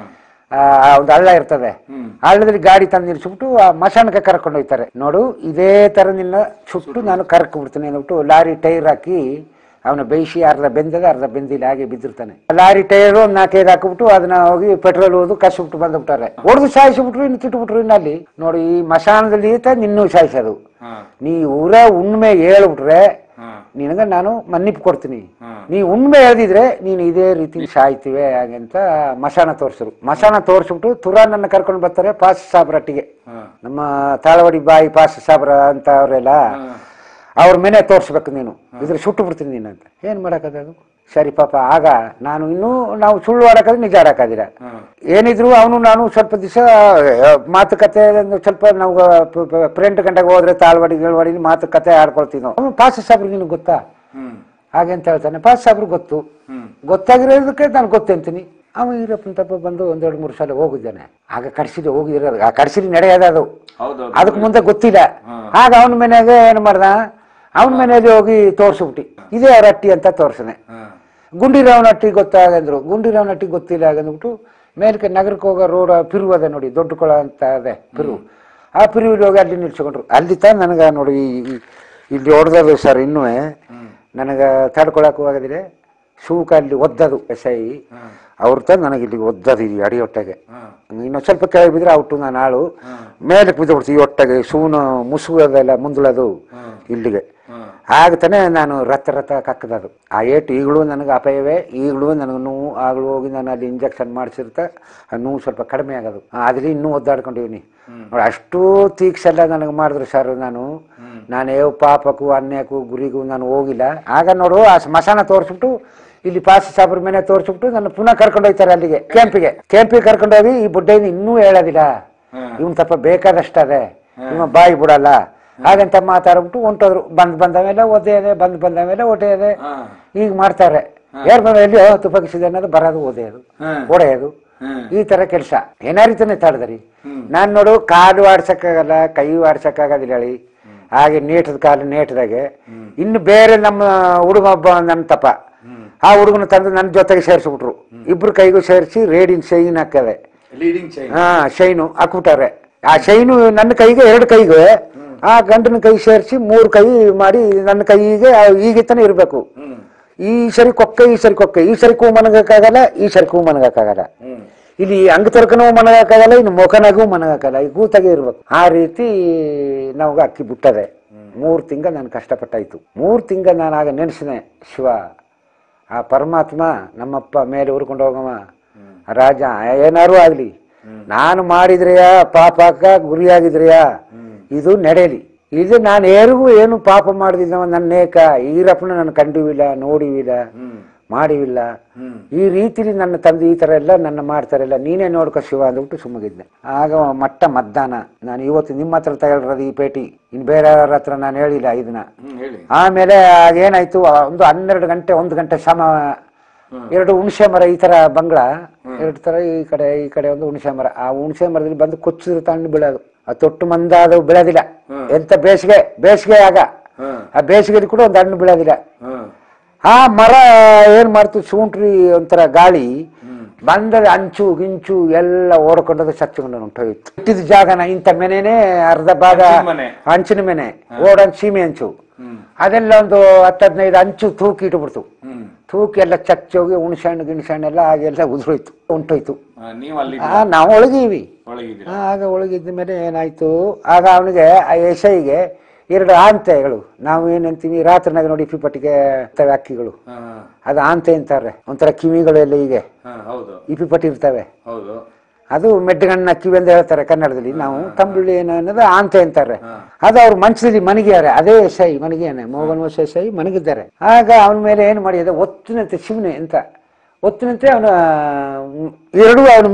ಒಂದು ಹಳ್ಳ ಇರ್ತದೆ, ಹಳ್ಳದಲ್ಲಿ ಗಾಡಿ ತಂದು ನಿಲ್ಸಿಬಿಟ್ಟು ಆ ಮಸಾಣಕ್ಕೆ ಕರ್ಕೊಂಡು ಹೋಗ್ತಾರೆ. ನೋಡು, ಇದೇ ತರ ನಿನ್ನ ಸುಟ್ಟು ನಾನು ಕರ್ಕೊಂಡ್ಬಿಡ್ತೀನಿ ಅಂದ್ಬಿಟ್ಟು ಲಾರಿ ಟೈರ್ ಹಾಕಿ ಅವನ ಬೇಯಿಸಿ ಅರ್ಧ ಬೆಂದಿಲ್ಲ, ಹಾಗೆ ಬಿದ್ದಿರ್ತಾನೆ. ಲಾರಿ ಟೈರು 4-5 ಹಾಕಿಬಿಟ್ಟು ಅದನ್ನ ಹೋಗಿ ಪೆಟ್ರೋಲ್ ಹೋದು ಕಸಿಬಿಟ್ಟು ಬಂದ್ಬಿಟ್ಟಾರೆ. ಹೊಡೆದು ಸಾಯಿಸಿಬಿಟ್ರು, ಇನ್ನು ತಿಟ್ಬಿಟ್ರು. ಇನ್ನಲ್ಲಿ ನೋಡಿ, ಈ ಮಸಾಣದಲ್ಲಿ ನಿನ್ನೂ ಸಾಯಿಸೋದು. ನೀ ಊರ ಉಣ್ಮೆ ಹೇಳ್ಬಿಟ್ರೆ ನಿನಗ ನಾನು ಮನ್ನಿಪ್ ಕೊಡ್ತೀನಿ. ನೀ ಉಣ್ಮೆ ಹೇಳ್ದಿದ್ರೆ ನೀನು ಇದೇ ರೀತಿ ಸಾಯ್ತಿವೆ ಹಾಗೆಂತ ಮಸಾಣ ತೋರಿಸ್ಬಿಟ್ಟು ತುರಾ ನನ್ನ ಕರ್ಕೊಂಡು ಬರ್ತಾರೆ ಪಾಸ್ ಸಾಬ್ರಟ್ಟಿಗೆ. ನಮ್ಮ ತಾಳವಾಡಿ ಬಾಯಿ ಪಾಸ್ ಸಾಬ್ರ ಅಂತ ಅವರೆಲ್ಲ ಅವ್ರ ಮನೆ ತೋರ್ಸ್ಬೇಕು, ನೀನು ಇದ್ರ ಸುಟ್ಟು ಬಿಡ್ತೀನಿ ನೀನು ಅಂತ. ಏನ್ ಮಾಡಕ್ಕದು? ಸರಿ ಪಾಪ. ಆಗ ನಾವು ಸುಳ್ಳು ಆಡಕ್ಕಾದ್ರೆ ನಿಜ ಆಡಕ್ಕಾದಿರ. ಏನಿದ್ರು ಅವನು ನಾನು ಸ್ವಲ್ಪ ದಿವಸ ಮಾತುಕತೆ ಸ್ವಲ್ಪ ನಾವು ಫ್ರೆಂಡ್ ಗಂಟೆಗೆ ಹೋದ್ರೆ ತಾಳ್ವಾಡಿ ಮಾತುಕತೆ ಆಡ್ಕೊಳ್ತೀವಿ. ಅವನು ಪಾಸ್ ಸಾಬ್ರು ನಿನಗೆ ಗೊತ್ತಾ ಹಾಗೆ ಅಂತ ಹೇಳ್ತಾನೆ. ಪಾಸ್ ಸಾಬ್ರು ಗೊತ್ತಾಗಿರೋದಕ್ಕೆ ನಾನು ಗೊತ್ತಂತೀನಿ. ಅವ ಈರಪ್ಪನ ತಪ್ಪ ಬಂದು 1-2-3 ಸಲ ಹೋಗಿದ್ದಾನೆ. ಆಗ ಕಡ್ಸಿಲಿ ಹೋಗಿರೋದು, ಆ ಕಡ್ಸಿಲಿ ನಡೆಯೋದ ಅದು. ಅದಕ್ಕೆ ಮುಂದೆ ಗೊತ್ತಿಲ್ಲ. ಆಗ ಅವನ ಮನೆಯಾಗ ಏನು ಮಾಡ್ದ, ಅವನ ಮನೆಯಲ್ಲಿ ಹೋಗಿ ತೋರ್ಸ್ಬಿಟ್ಟಿ ಇದೇ ಅವ್ರ ಅಟ್ಟಿ ಅಂತ ತೋರ್ಸನೆ. ಗುಂಡಿರಾವ್ನ ಅಟ್ಟಿ ಗೊತ್ತಾಗಂದ್ರು. ಗುಂಡಿರಾವ್ನ ಅಟ್ಟಿ ಗೊತ್ತಿಲ್ಲ ಆಗಂದ್ಬಿಟ್ಟು ಮೇಲ್ಕೆ ನಗರಕ್ಕೆ ಹೋಗೋ ರೋಡ್ ಪಿರು ಅದ ನೋಡಿ, ದೊಡ್ಡ ಕೊಳ ಅಂತ ಅದೇ ಪಿರು. ಆ ಪಿರುವಿಗೆ ಹೋಗಿ ಅಲ್ಲಿ ನಿಲ್ಸ್ಕೊಂಡ್ರು. ಅಲ್ಲಿ ನನಗೆ ನೋಡಿ ಇಲ್ಲಿ ಹೊಡೆದದು ಸರ್. ಇನ್ನೂ ನನಗೆ ತಡ್ಕೊಳಕ್ಕೂ ಆಗದಿಲ್ಲ, ಶೂಕಲ್ಲಿ ಒದ್ದದು ಎಸೈ ಅವ್ರ ತಂದು ನನಗೆ ಇಲ್ಲಿಗೆ ಒದ್ದದು ಈ ಅಡಿ ಹೊಟ್ಟೆಗೆ. ಇನ್ನೊಂದು ಸ್ವಲ್ಪ ಕೆಳಗೆ ಬಿದ್ರೆ ಔಟು ನಾನು ಆಳು ಮೇಲಕ್ಕೆ ಬಿದ್ದು ಈ ಹೊಟ್ಟೆಗೆ ಶೂನು ಮುಸುಗೋದೆಲ್ಲ ಮುಂದುಳದು ಇಲ್ಲಿಗೆ ಆಗ್ತಾನೆ ನಾನು ರಥ ಕಕ್ಕದದು. ಆ ಏಟು ಈಗಲೂ ನನಗೆ ಅಪಾಯವೇ, ಈಗಲೂ ನನಗೆ ನೋವು. ಆಗಲೂ ಹೋಗಿ ನಾನು ಅಲ್ಲಿ ಇಂಜೆಕ್ಷನ್ ಮಾಡಿಸಿರ್ತೆ ಆ ನೋವು ಸ್ವಲ್ಪ ಕಡಿಮೆ ಆಗೋದು. ಅದ್ರಲ್ಲಿ ಇನ್ನೂ ಒದ್ದಾಡ್ಕೊಂಡಿವ್ನಿ ನೋಡಿ. ಅಷ್ಟೂ ತೀಕ್ಷೆಲ್ಲ ನನಗೆ ಮಾಡಿದ್ರು ಸರ್. ನಾನು ಯಾವ ಪಾಪಕ್ಕೂ ಅನ್ಯಕ್ಕೂ ಗುರಿಗೂ ನಾನು ಹೋಗಿಲ್ಲ. ಆಗ ನೋಡು ಆ ಸ್ಮಶಾನ ತೋರಿಸ್ಬಿಟ್ಟು ಇಲ್ಲಿ ಪಾಸಿ ಸಾಬ್ರ ಮನೆ ತೋರಿಸ್ಬಿಟ್ಟು ನನ್ನ ಪುನಃ ಕರ್ಕೊಂಡು ಹೋಗ್ತಾರೆ ಅಲ್ಲಿಗೆ ಕ್ಯಾಂಪಿಗೆ ಕರ್ಕೊಂಡೋಗಿ ಈ ಬುಡ್ಡೆನ ಇನ್ನೂ ಹೇಳೋದಿಲ್ಲ, ಇವನ್ ತಪ್ಪ ಬೇಕಾದಷ್ಟದೆ, ಇವ ಬಾಯಿ ಬಿಡಲ್ಲ ಹಾಗಂತ ಮಾತಾಡ್ಬಿಟ್ಟು ಹೊಂಟೋದ್ರು. ಬಂದ ಮೇಲೆ ಓದೆಯದೆ, ಬಂದ ಮೇಲೆ ಒಡೆಯದೆ ಈಗ ಮಾಡ್ತಾರೆ. ಯಾರು ಬಂದ ಎಲ್ಲಿ ತುಪ್ಪಗಿಸಿದೆ ಅನ್ನೋದು ಬರೋದು, ಓದೆಯೋದು, ಹೊಡೆಯೋದು, ಈ ತರ ಕೆಲಸ ಏನಾರಿತಾನೆ ತಾಡ್ದರಿ. ನಾನ್ ನೋಡು ಕಾಲು ಆಡ್ಸಕ್ಕಾಗಲ್ಲ, ಕೈ ಆಡ್ಸಕ್ಕಾಗೋದಿಲ್ಲ ಹೇಳಿ. ಹಾಗೆ ನೇಟದ ಕಾಲು ನೇಟದಾಗೆ ಇನ್ನು ಬೇರೆ ನಮ್ಮ ಹುಡುಗ ಒಬ್ಬ ನನ್ನ ತಪ್ಪ, ಆ ಹುಡುಗನ ತಂದು ನನ್ನ ಜೊತೆಗೆ ಸೇರಿಸ್ಬಿಟ್ರು. ಇಬ್ರು ಕೈಗೂ ಸೇರಿಸಿ ರೇಡಿನ ಶೈನ್ ಹಾಕದೆ, ಶೈನು ಹಾಕ್ಬಿಟ್ಟಾರೆ. ಆ ಶೈನು ನನ್ನ ಕೈಗೆ 2 ಕೈಗೆ, ಆ ಗಂಡನ ಕೈ ಸೇರಿಸಿ 3 ಕೈ ಮಾಡಿ ನನ್ನ ಕೈಗೆ ಹೀಗೆ ತಾನೆ ಇರ್ಬೇಕು. ಈ ಸರಿ ಕೊಕ್ಕೆ, ಈ ಸರಿ ಕೊಕ್ಕೆ, ಈ ಸರಿ ಕೂ ಮನಗಕ್ಕಾಗಲ್ಲ, ಈ ಸರಿ ಕೂ ಮನಗಕ್ಕಾಗಲ್ಲ. ಇಲ್ಲಿ ಅಂಗ ತೊರಕನೂ ಮನಗಕ್ಕಾಗಲ್ಲ, ಇನ್ನು ಮೊಖನಾಗೂ ಮನಗಕ್ಕಾಗಲ್ಲ, ಈ ಕೂತಾಗೆ ಇರ್ಬೇಕು. ಆ ರೀತಿ ನಾವು ಅಕ್ಕಿ ಬಿಟ್ಟದೆ. 3 ತಿಂಗಳು ನಾನು ಕಷ್ಟಪಟ್ಟಾಯ್ತು. 3 ತಿಂಗಳು ನಾನು ಆಗ ನೆನೆಸಿದೆ, ಶಿವ ಆ ಪರಮಾತ್ಮ ನಮ್ಮಪ್ಪ ಮೇಲೆ ಹುರ್ಕೊಂಡು ಹೋಗಮ್ಮ, ರಾಜ ಏನಾರು ಆಗ್ಲಿ, ನಾನು ಮಾಡಿದ್ರೆಯಾ ಪಾಪಕ್ಕ ಗುರಿಯಾಗಿದ್ರೆಯಾ ಇದು ನಡೆಯಲಿ. ಇದು ನಾನು ಯಾರಿಗೂ ಏನು ಪಾಪ ಮಾಡಿದ ನನ್ನೇಕ ಈರಪ್ಪನ ನಾನು ಕಂಡುವಿಲ್ಲ, ನೋಡಿವಿಲ್ಲ, ಮಾಡಿವಿಲ್ಲ. ಈ ರೀತಿಲಿ ನನ್ನ ತಂದೆ ಈ ತರ ಎಲ್ಲ ನನ್ನ ಮಾಡ್ತಾರಲ್ಲ, ನೀನೇ ನೋಡ್ಕೊ ಶಿವ ಅಂದ್ಬಿಟ್ಟು ಸುಮ್ಮಗಿದ್ದೆ. ಆಗ ಮಟ್ಟ ಮಧ್ಯಾಹ್ನ ನಾನು ಇವತ್ತು ನಿಮ್ಮ ಹತ್ರ ತಗೊಳ್றது ಈ ಪೇಟಿ, ಇನ್ ಬೇರೆಯವ್ರ ಹತ್ರ ನಾನು ಹೇಳಿಲ್ಲ ಇದನ್ನ. ಆಮೇಲೆ ಆಗೇನಾಯ್ತು, ಒಂದು 12 ಗಂಟೆ 1 ಗಂಟೆ ಸಮ 2 ಹುಣಸೆ ಮರ, ಈ ತರ ಬಂಗ್ಲಾ 2 ತರ, ಈ ಕಡೆ ಒಂದು ಹುಣಸೆ ಮರ. ಆ ಹುಣಸೆ ಮರದಲ್ಲಿ ಬಂದು ಕೊಚ್ಚಿದ್ರು ತಣ್ಣು ಬೀಳೋದು. ಆ ತೊಟ್ಟು ಮಂದ ಅದು ಬೀಳೋದಿಲ್ಲ. ಎಂತ ಬೇಸಿಗೆ ಆಗ ಆ ಬೇಸಿಗೆಯಲ್ಲಿ ಕೂಡ ಒಂದು ಹಣ್ಣು ಬೀಳೋದಿಲ್ಲ. ಆ ಮರ ಏನ್ ಮಾಡ್ತು, ಶೂಂಟ್ರಿ ಒಂಥರ ಗಾಳಿ ಬಂದರೆ ಅಂಚು ಗಿಂಚು ಎಲ್ಲ ಓಡ್ಕೊಂಡದು ಸಚ್ಚಿಕೊಂಡು ಹೊಂಟೋಯ್ತು. ಇಟ್ಟಿದ ಜಾಗನ ಇಂಥ ಮೆನೆನೆ ಅರ್ಧ ಭಾಗ ಹಂಚಿನ ಮೆನೆ, ಸೀಮೆ ಹಂಚು, ಅದೆಲ್ಲ ಒಂದು 10-15 ಅಂಚು ತೂಕಿ ಇಟ್ಬಿಡ್ತು. ತೂಕಿ ಎಲ್ಲ ಚಚ್ಚೋಗಿ ಹುಣಸೆಹಣ್ಣು ಗಿಣಸೆಹಣ್ಣೆಲ್ಲ ಹಾಗೆಲ್ಲ ಉದುರೋಯ್ತು, ಹೊಂಟೋಯ್ತು. ನಾವು ಒಳಗೀವಿ. ಆಗ ಒಳಗಿದ್ದ ಮೇಲೆ ಏನಾಯ್ತು, ಆಗ ಅವನಿಗೆ ಆ ಎಸೈಗೆ 2 ಆಂತೆಗಳು, ನಾವು ಏನಂತೀವಿ ರಾತ್ರಿನಾಗ ನೋಡಿ ಇಪಿಪಟ್ಟಿಗೆ ಅಕ್ಕಿಗಳು, ಅದು ಆಂತೆ ಅಂತಾರೆ. ಒಂಥರ ಕಿವಿಗಳು ಎಲ್ಲ ಹೀಗೆ ಇಪಿಪಟ್ಟಿ ಇರ್ತವೆ, ಅದು ಮೆಡ್ಗಣ್ಣ ಕಿವಿ ಅಂತ ಹೇಳ್ತಾರೆ ಕನ್ನಡದಲ್ಲಿ. ನಾವು ತಮಿಳು ಏನು ಅನ್ನೋದು ಆಂತೆ ಅಂತಾರೆ. ಅದು ಅವ್ರು ಮಂಚದಲ್ಲಿ ಮನಗಿದ್ದಾರೆ, ಅದೇ ಎಸೈ ಮನಗಿಯಾನೆ, ಮೋಗನ್ ವರ್ಷ ಎಸೈ ಮನಗಿದ್ದಾರೆ. ಆಗ ಅವನ ಮೇಲೆ ಏನು ಮಾಡಿದೆ, ಒತ್ತಿನಂತೆ ಶಿವನೆ ಅಂತ ಒತ್ತಿನಂತೆ ಅವನ 2 ಅವನ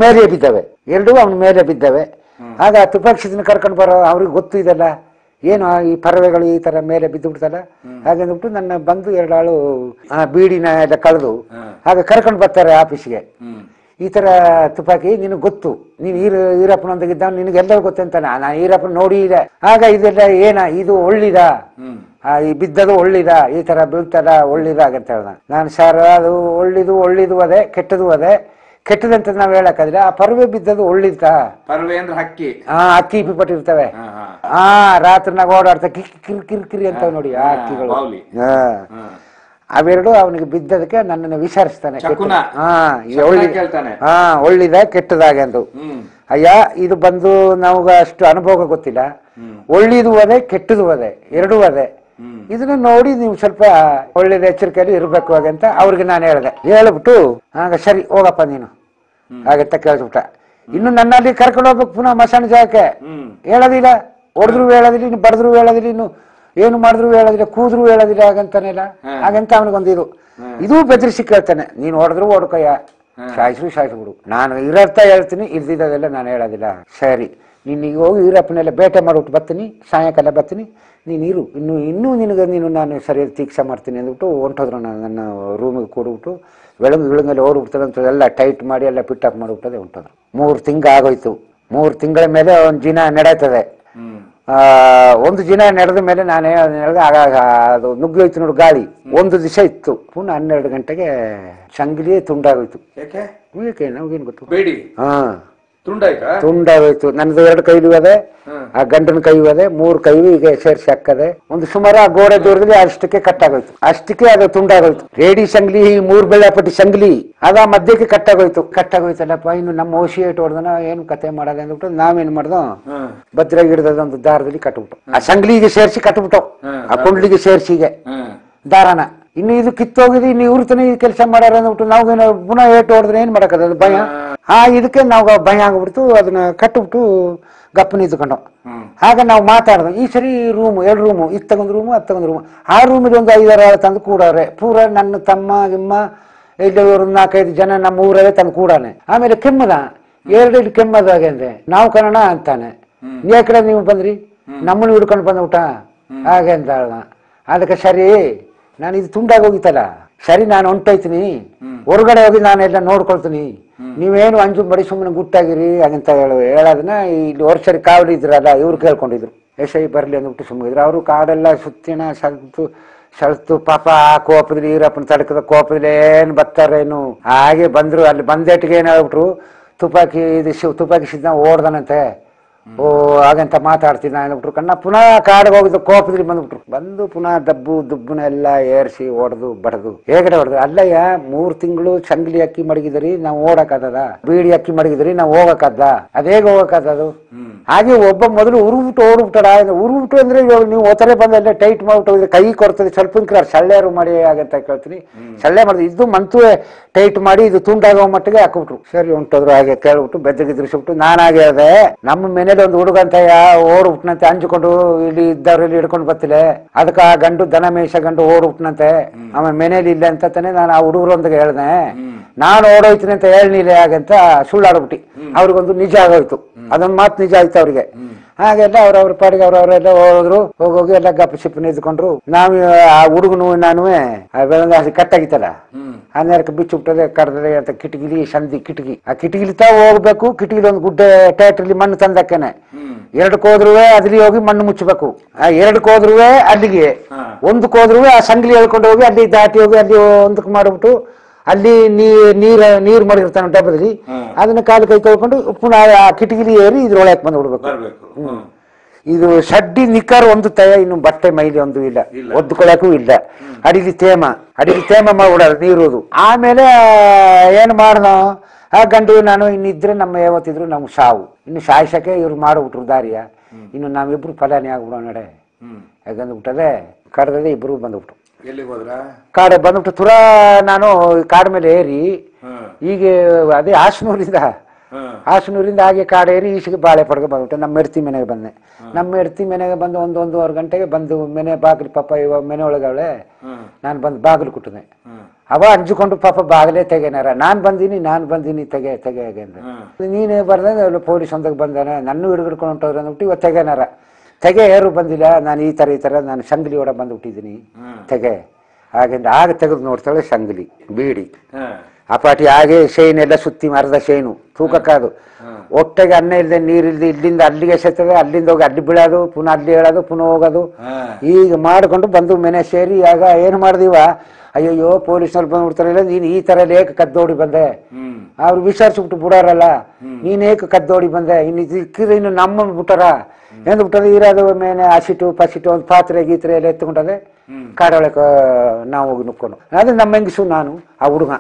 ಮೇಲೆ ಬಿದ್ದವೆ. ಆಗ ತುಪಾಕ್ಷಿತನ ಕರ್ಕೊಂಡು ಬರೋ ಅವ್ರಿಗೆ ಗೊತ್ತು ಇದೆಲ್ಲ ಏನು, ಈ ಪರವೆಗಳು ಈ ತರ ಮೇಲೆ ಬಿದ್ದು ಬಿಡ್ತಲ್ಲ. ಹಾಗಂದ್ಬಿಟ್ಟು ನನ್ನ ಬಂದು 2 ಆಳು ಬೀಡಿನ ಎಲ್ಲ ಕಳೆದು ಆಗ ಕರ್ಕೊಂಡು ಬರ್ತಾರೆ ಆಫೀಸ್ಗೆ. ಈ ತರ ತುಪಾಕಿ ನಿನಗೆ ಗೊತ್ತು, ನೀನು ಈರಪ್ಪನೊಂದಿಗಿದ್ದ ನಿನಗೆಲ್ಲರೂ ಗೊತ್ತಂತಾನೆ. ನಾನು ಈರಪ್ಪನ ನೋಡಿ ಇದೆ. ಆಗ ಇದೆಲ್ಲ ಏನ, ಇದು ಒಳ್ಳಿದ, ಈ ಬಿದ್ದದು ಒಳ್ಳಿದ, ಈ ತರ ಬೀಳ್ತದ ಒಳ್ಳಿದ ಅಂತ ಹೇಳ್ದ. ನಾನು ಸರ್ ಅದು ಒಳ್ಳಿದು ಅದೇ, ಕೆಟ್ಟದು ಅದೇ. ಕೆಟ್ಟದಂತ ನಾವ್ ಹೇಳಕ್ಕಾದ್ರೆ ಆ ಪರ್ವೆ ಬಿದ್ದದು ಒಳ್ಳಿದ. ಪರ್ವೆ ಅಂದ್ರೆ ಹಕ್ಕಿ, ಅಕ್ಕಿ ಇರ್ತವೆ. ರಾತ್ರಿನಾಗ ಓಡಾಡ್ತಾ ಕಿರ್ಕಿರಿ ಅಂತ ನೋಡಿ ಆ ಅಕ್ಕಿಗಳು. ಅವೆರಡು ಅವನಿಗೆ ಬಿದ್ದದಕ್ಕೆ ನನ್ನನ್ನು ವಿಚಾರಿಸ್ತಾನೆ, ಒಳ್ಳಿದ ಕೆಟ್ಟದಾಗ ಎಂದು. ಅಯ್ಯ ಇದು ಬಂದು ನಮ್ಗ ಅಷ್ಟು ಅನುಭವ ಗೊತ್ತಿಲ್ಲ, ಒಳ್ಳಿದು ಅದೇ ಕೆಟ್ಟದು ಅದೇ, 2 ಅದೇ. ಇದನ್ನ ನೋಡಿ ನೀವು ಸ್ವಲ್ಪ ಒಳ್ಳೇದ ಎಚ್ಚರಿಕೆಯಲ್ಲಿ ಇರ್ಬೇಕು ಹಾಗಂತ ಅವ್ರಿಗೆ ನಾನು ಹೇಳ್ಬಿಟ್ಟು ಆಗ ಸರಿ ಹೋಗಪ್ಪ ನೀನು ಹಾಗಂತ ಕೇಳ್ಬಿಟ್ಟ. ಇನ್ನು ನನ್ನಲ್ಲಿ ಕರ್ಕೊಂಡು ಹೋಗ್ಬೇಕು ಪುನಃ ಮಸಾಣ ಜಾಗಕ್ಕೆ. ಹೇಳೋದಿಲ್ಲ, ಹೊಡೆದ್ರು ಹೇಳೋದಿಲ್ಲ, ಇನ್ನು ಬಡದ್ರು ಹೇಳೋದಿಲ್ಲ, ಇನ್ನು ಏನು ಮಾಡಿದ್ರು ಹೇಳೋದಿಲ್ಲ, ಕೂದ್ರು ಹೇಳೋದಿಲ್ಲ ಹಾಗಂತಾನೆಲ್ಲ. ಹಾಗಂತ ಅವನಿಗೊಂದು ಇದು ಬೆದರಿಸಿ ಕೇಳ್ತಾನೆ, ನೀನು ಹೊಡೆದ್ರು ಓಡ್ಕೊಯ್ಯ, ಸಾಯಿಸ್ಬಿಡು. ನಾನು ಇರರ್ಥ ಹೇಳ್ತೀನಿ, ಇಲ್ದಿದ್ದದೆಲ್ಲ ನಾನು ಹೇಳೋದಿಲ್ಲ. ಸರಿ ನೀನೀಗ ಹೋಗಿ ಈರಪ್ಪನೆಲ್ಲ ಬೇಟೆ ಮಾಡ್ಬಿಟ್ಟು ಬರ್ತೀನಿ, ಸಾಯಂಕಾಲ ಬರ್ತೀನಿ, ನೀನು ಇರು, ಇನ್ನೂ ನೀನು ನಾನು ಸರಿಯಾಗಿ ತೀಕ್ಷೆ ಮಾಡ್ತೀನಿ ಅಂದ್ಬಿಟ್ಟು ಹೊಂಟೋದ್ರು. ನನ್ನ ರೂಮಿಗೆ ಕೂಡ್ಬಿಟ್ಟು ಬೆಳಂಗಲ್ಲಿ ಓಡ್ಬಿಡ್ತದೆ ಅಂತ ಎಲ್ಲ ಟೈಟ್ ಮಾಡಿ ಎಲ್ಲ ಪಿಟ್ಟಪ್ ಮಾಡಿಬಿಟ್ಟದೆ ಹೊಂಟೋದ್ರು. 3 ತಿಂಗಳು ಆಗೋಯ್ತು. 3 ತಿಂಗಳ ಮೇಲೆ ಒಂದು ದಿನ ನಡೀತದೆ. 1 ದಿನ ನಡೆದ ಮೇಲೆ ನಾನು ಹೇಳಿದೆ, ಆಗ ಅದು ನುಗ್ಗೋಯ್ತು ನೋಡು ಗಾಳಿ. 1 ದಿವಸ ಇತ್ತು, ಪುನಃ 12 ಗಂಟೆಗೆ ಚಂಗ್ಲಿಯೇ ತುಂಡಾಗೋಯ್ತು. ನಮ್ಗೇನು ಗೊತ್ತು. ತುಂಡಾಗೋಯ್ತು. ನನ್ನದು 2 ಕೈಲು ಅದೇ, ಆ ಗಂಡನ ಕೈ ಅದೇ, 3 ಕೈ ಈಗ ಸೇರ್ಸಿ ಹಾಕದೆ. ಒಂದು ಸುಮಾರು ಆ ಗೋಡೆ ದೂರದಲ್ಲಿ ಅಷ್ಟಕ್ಕೆ ಕಟ್ಟಾಗೋಯ್ತು. ಅಷ್ಟಕ್ಕೆ ಅದು ತುಂಡಾಗೋಯ್ತು. ರೇಡಿ ಸಂಗ್ಲಿ 3 ಬೆಳ್ಳಪಟ್ಟಿ ಸಂಗ್ಲಿ ಅದ ಮಧ್ಯಕ್ಕೆ ಕಟ್ಟಾಗೋಯ್ತಲ್ಲಪ್ಪ. ಇನ್ನು ನಮ್ಮ ಓಶಿ ಏಟ್ ಹೊಡೆದನ ಏನು ಕತೆ ಮಾಡೋದು ಅಂದ್ಬಿಟ್ಟು ನಾವೇನ್ ಮಾಡ್ದೋ, ಭದ್ರ ಗಿಡದ ಒಂದು ದಾರದಲ್ಲಿ ಕಟ್ಬಿಟ್ಟು ಆ ಸಂಗ್ಲಿಗೆ ಸೇರಿಸಿ ಕಟ್ಬಿಟ್ಟು ಆ ಕುಂಡ್ಲಿಗೆ ಸೇರ್ಸಿಗೆ ದಾರನ. ಇನ್ನು ಇದು ಕಿತ್ತೋಗಿದೆ, ಇನ್ನು ಇವ್ರ ತನ ಈ ಕೆಲಸ ಮಾಡ್ಯಾರ ಅಂದ್ಬಿಟ್ಟು ನಾವು ಪುನಃ ಏಟು ಹೊಡೆದ್ರೆ ಏನ್ ಮಾಡಕ್ಕದ, ಅದು ಭಯ. ಇದಕ್ಕೆ ನಾವು ಭಯ ಆಗ್ಬಿಡ್ತು. ಅದನ್ನ ಕಟ್ಬಿಟ್ಟು ಗಪ್ಪನ ಇದ್ಕೊಂಡು ಆಗ ನಾವು ಮಾತಾಡ್ದು. ಈ ಸರಿ ರೂಮು 2 ರೂಮು, ಇದು ತಗೊಂಡ್ ರೂಮು ಅದು ತಗೊಂಡ್ ರೂಮು. ಆ ರೂಮಿಗೆ ಒಂದು 5-6 ಆಳು ತಂದು ಕೂಡವ್ರೆ. ಪೂರ ನನ್ನ ತಮ್ಮ ಗಿಮ್ಮ ಇಲ್ಲಿ 4-5 ಜನ ನಮ್ಮ ಊರವೇ ತಂದು ಕೂಡಾನೆ. ಆಮೇಲೆ ಕೆಮ್ಮದ 2 ಕೆಮ್ಮದಾಗೆ ಅಂದ್ರೆ ನಾವು ಕನ್ನಡ ಅಂತಾನೆ. ನೀ ಕಡೆ ನೀವು ಬಂದ್ರಿ ನಮ್ಮನ್ನು ಹಿಡ್ಕೊಂಡು ಬಂದ್ಬಿಟ್ಟ ಹಾಗೆ ಅಂತ ಹೇಳ್ದ. ಅದಕ್ಕೆ ಸರಿ ನಾನು ಇದು ತುಂಡಾಗೋಗಿತ್ತಲ್ಲ, ಸರಿ ನಾನು ಹೊಂಟೋಯ್ತೀನಿ, ಹೊರಗಡೆ ಹೋಗಿ ನಾನೆಲ್ಲ ನೋಡ್ಕೊಳ್ತೀನಿ, ನೀವೇನು ಅಂಜು ಬಡಿ ಸುಮ್ಮನೆ ಗುಟ್ಟಾಗಿರಿ ಅಂತ ಹೇಳೋದನ್ನ ಇಲ್ಲಿ ವರ್ಷರಿ ಕಾವಲಿ ಇದ್ರಲ್ಲ ಇವ್ರು ಕೇಳ್ಕೊಂಡಿದ್ರು. ಎಸ್ಐ ಬರ್ಲಿ ಅಂದ್ಬಿಟ್ಟು ಸುಮ್ಮನಿದ್ರು. ಅವರು ಕಾಡೆಲ್ಲ ಸುತ್ತಿನ ಸೆಳ್ತು ಪಾಪ ಆ ಕೋಪದಲ್ಲಿ ಈರಪ್ಪನ ತಡಕದ ಕೋಪದಲ್ಲಿ ಏನು ಬರ್ತಾರೇನು ಹಾಗೆ ಬಂದ್ರು. ಅಲ್ಲಿ ಬಂದೇಟಿಗೆ ಏನಾಗ್ಬಿಟ್ರು, ತುಪಾಕಿ ಸಿದ್ಧ ಓಡ್ದಾನಂತೆ. ಓ ಹಾಗಂತ ಮಾತಾಡ್ತೀನಿ ಅಂದ್ಬಿಟ್ರು. ಕಣ್ಣ ಪುನಃ ಕಾಡಿಗೆ ಹೋಗಿದ್ದು ಕೋಪದಲ್ಲಿ ಬಂದು ಪುನಃ ದುಬ್ಬನೆಲ್ಲ ಏರ್ಸಿ ಹೊಡೆದು ಬಡದು ಹೇಗಡೆ ಹೊಡೆದು. ಅಲ್ಲಯ್ಯ 3 ತಿಂಗಳು ಚಂಗ್ಲಿ ಅಕ್ಕಿ ಮಡಗಿದ್ರಿ ನಾವು ಓಡಕದ, ಬೀಡಿ ಅಕ್ಕಿ ಮಡಗಿದ್ರಿ ನಾವು ಹೋಗಕ್ಕದ, ಅದೇಗ ಹೋಗಕ್ಕದದು. ಹಾಗೆ ಒಬ್ಬ ಮೊದಲು ಓಡ್ಬಿಟ್ಟಾರ. ಉರುಬಿಟ್ಟು ಅಂದ್ರೆ ಇವಾಗ ನೀವು ಒತ್ತರೆ ಬಂದಲ್ಲ ಟೈಟ್ ಮಾಡ್ಬಿಟ್ಟು ಕೈ ಕೊಡ್ತದೆ ಸ್ವಲ್ಪ ಸಳ್ಳೆರು ಮಾಡಿ ಹಾಗಂತ ಕೇಳ್ತೀನಿ. ಸಳ್ಳೆ ಮಾಡಿದ್ರು ಇದು ಮಂತುವೆ ಟೈಟ್ ಮಾಡಿ ಇದು ತುಂಡಾಗೋ ಮಟ್ಟಿಗೆ ಹಾಕ್ಬಿಟ್ರು. ಸರಿ ಹೊಂಟೋದ್ರು. ಹಾಗೆ ಕೇಳ್ಬಿಟ್ಟು ಬೆದ್ದಗಿದ್ರಿಸ್ಬಿಟ್ಟು ನಾನಾಗೆ ಹೇಳ್ದೆ, ನಮ್ಮ ಮನೇಲಿ ಒಂದು ಹುಡುಗ ಅಂತ ಓಡ್ಬಿಟ್ನಂತೆ, ಅಂಜಿಕೊಂಡು ಇಲ್ಲಿ ಇದ್ದವ್ರಲ್ಲಿ ಹಿಡ್ಕೊಂಡು ಬರ್ತಿಲ್ಲ, ಅದಕ್ಕೆ ಆ ಗಂಡು ದನ ಮೇಷ ಗಂಡು ಓಡ್ಬಿಟ್ನಂತೆ, ಆಮೇಲೆ ಮನೇಲಿ ಇಲ್ಲ ಅಂತ ತಾನೆ ನಾನು ಆ ಹುಡುಗರೊಂದಿಗೆ ಹೇಳ್ದೆ. ನಾನು ಓಡೋಯ್ತೀನಿ ಅಂತ ಹೇಳಿಲ್ಲ ಹಾಗಂತ ಸುಳ್ಳಾಡ್ಬಿಟ್ಟು ಅವ್ರಿಗೊಂದು ನಿಜ ಆಗೋಯ್ತು. ಅದೊಂದು ಮಾತು ನಿಜ ಆಯ್ತು ಅವ್ರಿಗೆ. ಹಾಗೆಲ್ಲ ಅವ್ರವ್ರ ಪಾಡಿಗೆ ಅವ್ರವ್ರೆಲ್ಲ ಹೋದ್ರು. ಹೋಗಿ ಎಲ್ಲ ಗಪ್ಪ ಸಿಪ್ಪು ನಿಂತ್ಕೊಂಡ್ರು. ನಾವು ಆ ಹುಡುಗನು ನಾನು ಕಟ್ಟಾಗಿತ್ತಲ್ಲ ಆ ನೇರಕ್ಕೆ ಬಿಚ್ಚುಬಿಟ್ಟದೆ ಕಡ್ದರೆ ಅಂತ ಕಿಟಕಿಲಿ ಸಂದಿ ಕಿಟಕಿ, ಆ ಕಿಟಕಿಲಿ ತಾವು ಹೋಗ್ಬೇಕು. ಕಿಟಕಿಲಿ ಒಂದು ಗುಡ್ಡೆ ಟ್ಯಾಕ್ಟ್ರಲ್ಲಿ ಮಣ್ಣು ತಂದಕ್ಕೇನೆ 2ಕ್ಕೆ ಹೋದ್ರು ಅದ್ರಲ್ಲಿ ಹೋಗಿ ಮಣ್ಣು ಮುಚ್ಚಬೇಕು. ಆ 2ಕ್ಕೆ ಹೋದ್ರು ಅಲ್ಲಿಗೆ, 1ಕ್ಕೆ ಹೋದ್ರು ಆ ಸಂಗ್ಲಿ ಹೇಳ್ಕೊಂಡು ಹೋಗಿ ಅಲ್ಲಿ ದಾಟಿ ಹೋಗಿ ಅಲ್ಲಿ 1ಕ್ಕೆ ಮಾಡ್ಬಿಟ್ಟು ಅಲ್ಲಿ ನೀರು ಮಾಡಿರ್ತಾನೆ ಡಬ್ಬದಲ್ಲಿ, ಅದನ್ನ ಕಾಲು ಕೈ ತೊಳ್ಕೊಂಡು ಪುನಃ ಆ ಕಿಟಕಿಲಿ ಏರಿ ಇದ್ರೊಳಗೆ ಬಂದ್ಬಿಡ್ಬೇಕು. ಇದು ಸಡ್ಡಿ ನಿಕ್ಕರ್ ಒಂದು ತಯ, ಇನ್ನು ಬಟ್ಟೆ ಮೈಲಿ ಒಂದು ಇಲ್ಲ, ಒದ್ಕೊಳಕ್ಕೂ ಇಲ್ಲ. ಅಡಿಲಿ ತೇಮ ಮಾಡ್ಬಿಡೋದು ನೀರುದು. ಆಮೇಲೆ ಏನ್ ಮಾಡ್ದ ಆ ಗಂಡು ನಾನು ಇನ್ನಿದ್ರೆ ನಮ್ಮ ಯಾವತ್ತಿದ್ರು ನಮ್ಗೆ ಸಾವು, ಇನ್ನು ಸಾಯಿಸಕ್ಕೆ ಇವ್ರು ಮಾಡ್ಬಿಟ್ರು ದಾರಿಯ. ಇನ್ನು ನಾವಿಬ್ರು ಫಲಾನಿ ಆಗ್ಬಿಡೋ ನಡೆ ಯಾಕಂದ್ಬಿಟ್ಟದೆ ಕಡ್ದದೆ ಇಬ್ರು ಬಂದ್ಬಿಟ್ರು. ಕಾಡೆ ಬಂದ್ಬಿಟ್ಟು ತುರ ನಾನು ಕಾಡ ಮೇಲೆ ಏರಿ ಈಗ ಅದೇ ಹಾಸನೂರಿಂದ ಹಾಗೆ ಕಾಡೇರಿ ಈಚೆಗೆ ಬಾಳೆ ಪಡ್ಗೆ ಬಂದ್ಬಿಟ್ಟೆ. ನಮ್ಮ ಹೆಡ್ತಿ ಮನೆಗೆ ಬಂದೆ. ನಮ್ಮ ಹೆಡ್ತಿ ಮನೆಗೆ ಬಂದು 1-1.5 ಗಂಟೆಗೆ ಬಂದು ಮನೆ ಬಾಗಿಲು ಪಾಪ ಇವಾಗ ಮನೆ ಒಳಗವಳೆ. ನಾನು ಬಂದು ಬಾಗಿಲು ಕುಟ್ಟಿದೆ. ಅವ ಅಂಜಿಕೊಂಡು ಪಾಪ ಬಾಗಿಲೇ ತೆಗೆನಾರ. ನಾನು ಬಂದೀನಿ ತೆಗೆ ಅಂದ್ರೆ ನೀನೇ ಬರ್ದೆ ಪೊಲೀಸ್ ಒಂದಾಗ ಬಂದಾನೆ ನನ್ನ ಹಿಡ್ಕೊಂಡು ಹೊಂಟೋದ್ರೆ ಅಂದ್ಬಿಟ್ಟು ಇವಾಗ ತೆಗೆನಾರ. ತೆಗೆ ಯಾರು ಬಂದಿಲ್ಲ, ನಾನು ಈ ತರ ನಾನು ಸಂಗ್ಲಿ ಒಡ ಬಂದ್ಬಿಟ್ಟಿದ್ದೀನಿ ತೆಗೆ ಹಾಗೆಂದ್ರೆ ಆಗ ತೆಗೆದು ನೋಡ್ತಾಳೆ ಸಂಗ್ಲಿ ಬೀಡಿ ಅಪಾಟಿ ಹಾಗೆ ಶೈನ್ ಎಲ್ಲ ಸುತ್ತಿ ಮರದ ಶೈನು ತೂಕಕ್ಕಾದು ಒಟ್ಟಿಗೆ ಅನ್ನ ಇಲ್ಲದೆ ನೀರಿಲ್ದೆ ಇಲ್ಲಿಂದ ಅಲ್ಲಿಗೆ ಎಸೆತದೆ, ಅಲ್ಲಿಂದ ಹೋಗಿ ಅಲ್ಲಿ ಬೀಳೋದು, ಪುನಃ ಅಲ್ಲಿ ಹೇಳೋದು, ಪುನಃ ಹೋಗೋದು ಈಗ ಮಾಡಿಕೊಂಡು ಬಂದು ಮನೆ ಸೇರಿ. ಆಗ ಏನು ಮಾಡ್ದೀವ, ಅಯ್ಯಯ್ಯೋ ಪೊಲೀಸ್ನವ್ರು ಬಂದ್ಬಿಡ್ತಾರಲ್ಲ, ನೀನ್ ಈ ತರ ಏಕ ಕದ್ದೋಡಿ ಬಂದೆ, ಅವ್ರು ವಿಚಾರಿಸ್ಬಿಟ್ಟು ಬಿಡೋರಲ್ಲ, ನೀನ್ ಏಕ ಕದ್ದೋಡಿ ಬಂದೆ, ಇನ್ನು ಸಿಕ್ಕಿದ್ರೆ ಇನ್ನು ನಮ್ಮ ಬಿಟ್ಟಾರ ಎಂದು ಬಿಟ್ಟದ ಇರೋದು ಮೇಲೆ ಹಸಿಟ್ಟು ಪಸಿಟ್ಟು ಒಂದು ಪಾತ್ರೆ ಗೀತ್ರೆ ಎಲ್ಲ ಎತ್ಕೊಂಡದೆ ಕಾಡೊಳಕ ನಾವು ಹೋಗಿ ನುಕ್ಕೊಂಡು. ಅದು ನಮ್ಮ ಹೆಂಗಸು ನಾನು ಆ ಹುಡುಗ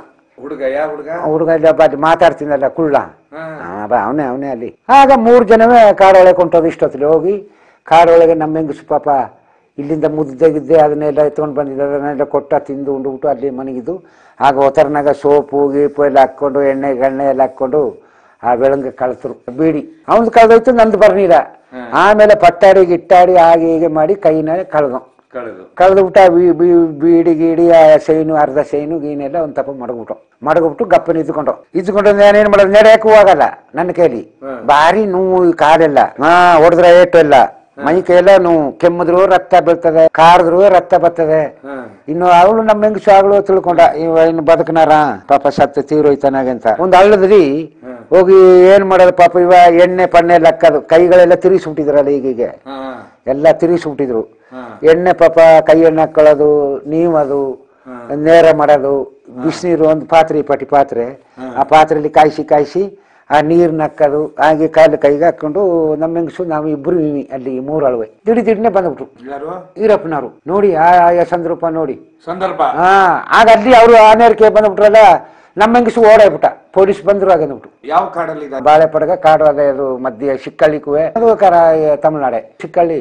ಇಲ್ಲಿ ಅಲ್ಲಿ ಮಾತಾಡ್ತೀನಲ್ಲ ಕುಳ್ಳ ಅವನೇ ಅಲ್ಲಿ. ಆಗ 3 ಜನವೇ ಕಾಡೊಳಗೆ ಕೊಂಟೋದು. ಇಷ್ಟೊತ್ತಲ್ಲಿ ಹೋಗಿ ಕಾಡೊಳಗೆ ನಮ್ಮ ಹೆಂಗಸು ಪಾಪ ಇಲ್ಲಿಂದ ಮುದ್ದೆ ಅದನ್ನೆಲ್ಲ ಎತ್ಕೊಂಡು ಬಂದಿದ್ದ, ಅದನ್ನೆಲ್ಲ ಕೊಟ್ಟ ತಿಂದು ಉಂಡುಬಿಟ್ಟು ಅಲ್ಲಿ ಮನಗಿದ್ದು. ಆಗ ಒತ್ತರನಾಗ ಸೋಪು ಗೀಪು ಎಲ್ಲ ಹಾಕ್ಕೊಂಡು ಎಣ್ಣೆ ಎಲ್ಲ ಹಾಕ್ಕೊಂಡು ಆ ಬೆಳಂಗೆ ಕಳ್ತರು. ಬೀಡಿ ಅವನು ಕಳೆದೋಯ್ತು, ನಂದು ಬರ್ನಿಲ್ಲ. ಆಮೇಲೆ ಪಟ್ಟಾಡಿ ಗಿಟ್ಟಾಡಿ ಹಾಗೆ ಹೀಗೆ ಮಾಡಿ ಕೈನ ಕಳೆದ್ಬಿಟ್ಟ. ಬೀಡಿ ಗೀಡಿ ಆ ಸೈನು ಅರ್ಧ ಸೈನು ಗೀನೆಲ್ಲ ಒಂದ್ ತಪ್ಪ ಮಡಗ್ಬಿಟ್ಟು ಗಪ್ಪನ ಇದ್ಕೊಂಡು ನಾನೇನ್ ಮಾಡೋದು, ನಡೆಯಕ್ಕೂ ಹೋಗಲ್ಲ ನನ್ನ ಕೈಲಿ. ಭಾರಿ ನೋವು ಕಾಲೆಲ್ಲ ಹೊಡೆದ್ರೆ ಏಟು ಎಲ್ಲ ಮೈ ಕೈಯೆಲ್ಲ ನೋವು, ಕೆಮ್ಮಿದ್ರು ರಕ್ತ ಬೀಳ್ತದೆ, ಕಾರದ್ರು ರಕ್ತ ಬರ್ತದೆ. ಇನ್ನು ಅವಳು ನಮ್ಮ ಹೆಂಗಸು ಆಗಲು ತಿಳ್ಕೊಂಡ ಇನ್ನು ಬದುಕನಾರ ಪಾಪ ಸತ್ತು ತೀರೋಯ್ತಾನಾಗಂತ. ಒಂದು ಹಳ್ಳದ್ರಿ ಹೋಗಿ ಏನ್ ಮಾಡೋದು ಪಾಪ ಇವ ಎಣ್ಣೆ ಪಣ್ಣೆ ಲಕ್ಕದು ಕೈಗಳೆಲ್ಲ ತಿರುಗಿಸ್ಬಿಟ್ಟಿದ್ರಲ್ಲ, ಈಗೀಗೆ ಎಲ್ಲ ತಿರುಗಿಸ್ಬಿಟ್ಟಿದ್ರು. ಎಣ್ಣೆ ಪಾಪ ಕೈ ಎಣ್ಣೆ ಹಾಕೊಳ್ಳೋದು, ನೀವದು ನೇರ ಮಾಡೋದು, ಬಿಸಿನೀರು ಒಂದು ಪಾತ್ರೆ ಆ ಪಾತ್ರೆಯಲ್ಲಿ ಕಾಯಿಸಿ ಆ ನೀರು ನಕ್ಕದು ಹಾಗೆ ಕಾಲು ಕೈಗೆ ಹಾಕೊಂಡು ನಮ್ಮ ಹೆಂಗಸು ನಾವು ಇಬ್ರು ಅಲ್ಲಿ 3 ಅಳುವೆ ದಿಢೀರ್ನೆ ಬಂದ್ಬಿಟ್ರು. ಈರಪ್ಪನವರು ನೋಡಿ ಆ ಸಂದರ್ಭ ನೋಡಿ ಸಂದರ್ಭ. ಆಗ ಅಲ್ಲಿ ಅವರು ಆನೇರಿಕೆ ಬಂದ್ಬಿಟ್ರಲ್ಲ, ನಮ್ಮ ಹೆಂಗಸು ಓಡಾಡ್ಬಿಟ್ಟ. ಪೊಲೀಸ್ ಬಂದ್ರು ಆಗಂದ್ಬಿಟ್ಟು. ಯಾವ ಕಾಡಲ್ಲಿ? ಬಾಳೆಪಡಗ ಕಾಡು ಅದೇ ಅದು ಮಧ್ಯ ಶಿಕ್ಕಳ್ಳಿಕುವೆ ಅದು ತಮಿಳ್ನಾಡೆ ಚಿಕ್ಕಳ್ಳಿ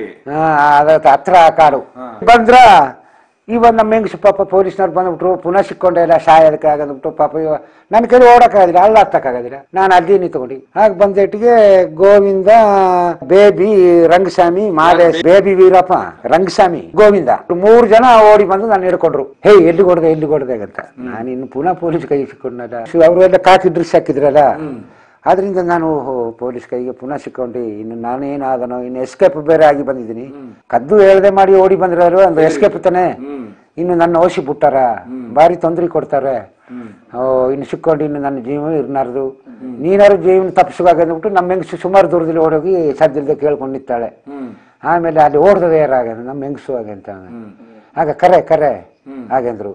ಅದ ಹತ್ರ ಕಾಡು ಬಂದ್ರ. ಇವಾಗ ನಮ್ಮ ಹೆಂಗಸು ಪಾಪ ಪೊಲೀಸ್ನವ್ರು ಬಂದ್ಬಿಟ್ರು. ಪುನಃ ಸಿಕ್ಕೊಂಡೆ ಇಲ್ಲ ಸಾಯೋದಕ್ಕೆ ಆಗಂದ್ಬಿಟ್ಟು ಪಾಪ ಇವ ನನ್ನ ಕೈಲಿ ಓಡಕ್ಕಾಗದಿಲ್ಲ, ಅಲ್ಲ ಹತ್ತಕ್ಕಾಗದಿಲ್ಲ. ನಾನು ಅಲ್ಲಿ ನಿಂತ್ಕೊಂಡು ಆಗ ಬಂದೇಟಿಗೆ ಗೋವಿಂದ, ಬೇಬಿ, ರಂಗಸ್ವಾಮಿ, ಮಾದೇಶ್, ಬೇಬಿ ವೀರಪ್ಪ, ರಂಗಸ್ವಾಮಿ, ಗೋವಿಂದ 3 ಜನ ಓಡಿ ಬಂದು ನಾನು ಹಿಡ್ಕೊಂಡ್ರು. ಹೇ ಎಲ್ಲಿ ಕೊಡದೆ ಅಂತ. ನಾನು ಇನ್ನು ಪುನಃ ಪೊಲೀಸ್ ಕೈ ಸಿಕ್ಕೊಂಡಲ್ಲ. ಅವರೆಲ್ಲ ಕಾಕಿ ಡ್ರೆಸ್ ಹಾಕಿದ್ರಲ್ಲ, ಆದ್ರಿಂದ ನಾನು ಪೊಲೀಸ್ ಕೈಗೆ ಪುನಃ ಸಿಕ್ಕೊಂಡು ಇನ್ನು ನಾನೇನಾದನೋ ಇನ್ನು ಎಸ್ಕೇಪ್ ಬೇರೆ ಆಗಿ ಬಂದಿದ್ದೀನಿ. ಕದ್ದು ಹೇಳ್ದೆ ಮಾಡಿ ಓಡಿ ಬಂದ್ರವರು ಒಂದು ಎಸ್ಕೇಪ್ ತಾನೆ. ಇನ್ನು ನನ್ನ ಓಸಿ ಬಿಟ್ಟಾರ, ಬಾರಿ ತೊಂದರೆ ಕೊಡ್ತಾರೆ. ಇನ್ನು ಸಿಕ್ಕೊಂಡು ಇನ್ನು ನನ್ನ ಜೀವ ಇರ್ನಾರ್ದು, ನೀನಾರು ಜೀವನ ತಪ್ಪಿಸುವಾಗಂದ್ಬಿಟ್ಟು ನಮ್ಮ ಹೆಂಗಸು ಸುಮಾರು ದೂರದಲ್ಲಿ ಓಡೋಗಿ ಸದ್ಯದ ಕೇಳ್ಕೊಂಡು ನಿಂತಾಳೆ. ಆಮೇಲೆ ಅಲ್ಲಿ ಓಡ್ದದೆ ಯಾರಾಗ ನಮ್ಮ ಹೆಂಗಸು ಹಾಗೆ ಅಂತ. ಆಗ ಕರೆ ಹಾಗೆಂದ್ರು,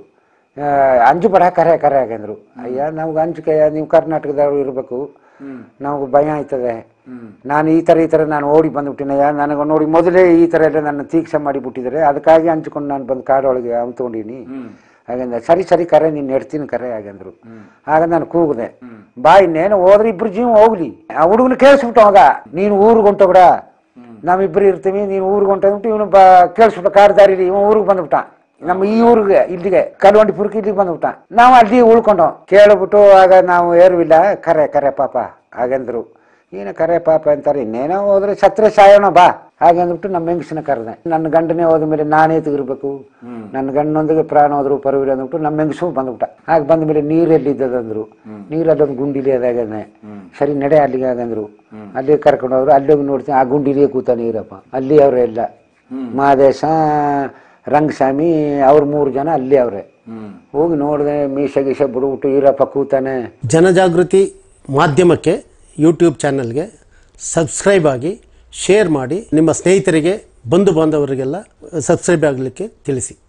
ಅಂಜು ಬಡ ಕರೆ ಹಾಗೆಂದ್ರು. ಅಯ್ಯ ನಮ್ಗೆ ಅಂಜಿಕೆ, ನೀವು ಕರ್ನಾಟಕದವ್ರು ಇರ್ಬೇಕು, ನಮ್ಗೆ ಭಯ ಆಯ್ತದೆ. ನಾನು ಈ ತರ ನಾನು ಓಡಿ ಬಂದ್ಬಿಟ್ಟಿನಯ್ಯ, ನನಗೆ ನೋಡಿ ಮೊದಲೇ ಈ ತರ ಎಲ್ಲ ನನ್ನ ತೀಕ್ಷೆ ಮಾಡಿಬಿಟ್ಟಿದ್ದಾರೆ, ಅದಕ್ಕಾಗಿ ಹಂಚ್ಕೊಂಡು ನಾನು ಬಂದು ಕಾಡೊಳಗೆ ತಗೊಂಡಿನಿ ಹಾಗಂದ್ರೆ. ಸರಿ ಕರೆ ನೀನು ನೆಡ್ತೀನಿ ಕರೆ ಹಾಗಂದ್ರು. ಆಗ ನಾನು ಕೂಗಿದೆ, ಬಾ ಇನ್ನೇನು ಹೋದ್ರೆ ಇಬ್ರು ಜೀವ ಹೋಗ್ಲಿ. ಆ ಹುಡುಗನ ಕೇಳಿಸ್ಬಿಟ್ಟು ಅವಾಗ, ನೀನು ಊರಿಗೆ ಹೊಂಟೋಗ್ಬಿಡ, ನಾವಿಬ್ರು ಇರ್ತೀವಿ, ನೀನು ಊರಿಗೆ ಹೊಂಟೋಗ್ಬಿಟ್ಟು ಇವನು ಕೇಳಿಸ್ಬಿಟ್ಟ ಕಾರ್ ದಾರಿಲಿ ಇವ ಊರಿಗೆ ಬಂದ್ಬಿಟ್ಟ. ನಮ್ಮ ಈ ಊರಿಗೆ ಇಲ್ಲಿಗೆ ಕಲ್ವಂಡಿಪುರಕ್ಕೆ ಇಲ್ಲಿಗೆ ಬಂದ್ಬಿಟ್ಟ. ನಾವು ಅಲ್ಲಿ ಉಳ್ಕೊಂಡು ಕೇಳ್ಬಿಟ್ಟು ಆಗ ನಾವು ಏರುವಿಲ್ಲ, ಕರೆ ಪಾಪ ಹಾಗಂದ್ರು. ಏನು ಕರೆ ಪಾಪ ಅಂತಾರೆ, ಇನ್ನೇನೋ ಹೋದ್ರೆ ಸತ್ರೆ ಸಾಯೋಣ ಬಾ ಹಾಗಂದ್ಬಿಟ್ಟು ನಮ್ಮ ಹೆಂಗಸನ ಕರೆದೆ. ನನ್ನ ಗಂಡನೇ ಹೋದ ಮೇಲೆ ನಾನೇ ತೆಗಿರ್ಬೇಕು, ನನ್ನ ಗಂಡನೊಂದಿಗೆ ಪ್ರಾಣ ಹೋದ್ರು ಪರವಿಲ್ಲ ಅಂದ್ಬಿಟ್ಟು ನಮ್ಮ ಹೆಂಗಸು ಬಂದ್ಬಿಟ್ಟ. ಆಗ ಬಂದ ಮೇಲೆ ನೀರೆಲ್ಲಿದ್ದದಂದ್ರು, ನೀರಲ್ಲೊಂದು ಗುಂಡಿಲಿ ಅದಾಗನೆ. ಸರಿ ನಡೆ ಅಲ್ಲಿಗೆ ಆಗಂದ್ರು. ಅಲ್ಲಿ ಕರ್ಕೊಂಡು ಹೋದ್ರು. ಅಲ್ಲಿ ಹೋಗಿ ನೋಡ್ತೀನಿ, ಆ ಗುಂಡಿಲಿಯೇ ಕೂತ ನೀರಪ್ಪ. ಅಲ್ಲಿ ಅವರೆಲ್ಲ ಮಾದೇಶ, ರಂಗಸ್ವಾಮಿ, ಅವ್ರ 3 ಜನ ಅಲ್ಲಿ ಅವ್ರೆ. ಹೋಗಿ ನೋಡಿದೆ, ಮೀಸೆ ಗೀಸೆ ಬಿಡ್ಬಿಟ್ಟು ಈರಪ್ಪ ಕೂತಾನೆ. ಜನಜಾಗೃತಿ ಮಾಧ್ಯಮಕ್ಕೆ ಯೂಟ್ಯೂಬ್ ಚಾನಲ್ಗೆ ಸಬ್ಸ್ಕ್ರೈಬ್ ಆಗಿ, ಶೇರ್ ಮಾಡಿ, ನಿಮ್ಮ ಸ್ನೇಹಿತರಿಗೆ ಬಂಧು ಬಾಂಧವರಿಗೆಲ್ಲ ಸಬ್ಸ್ಕ್ರೈಬ್ ಆಗಲಿಕ್ಕೆ ತಿಳಿಸಿ.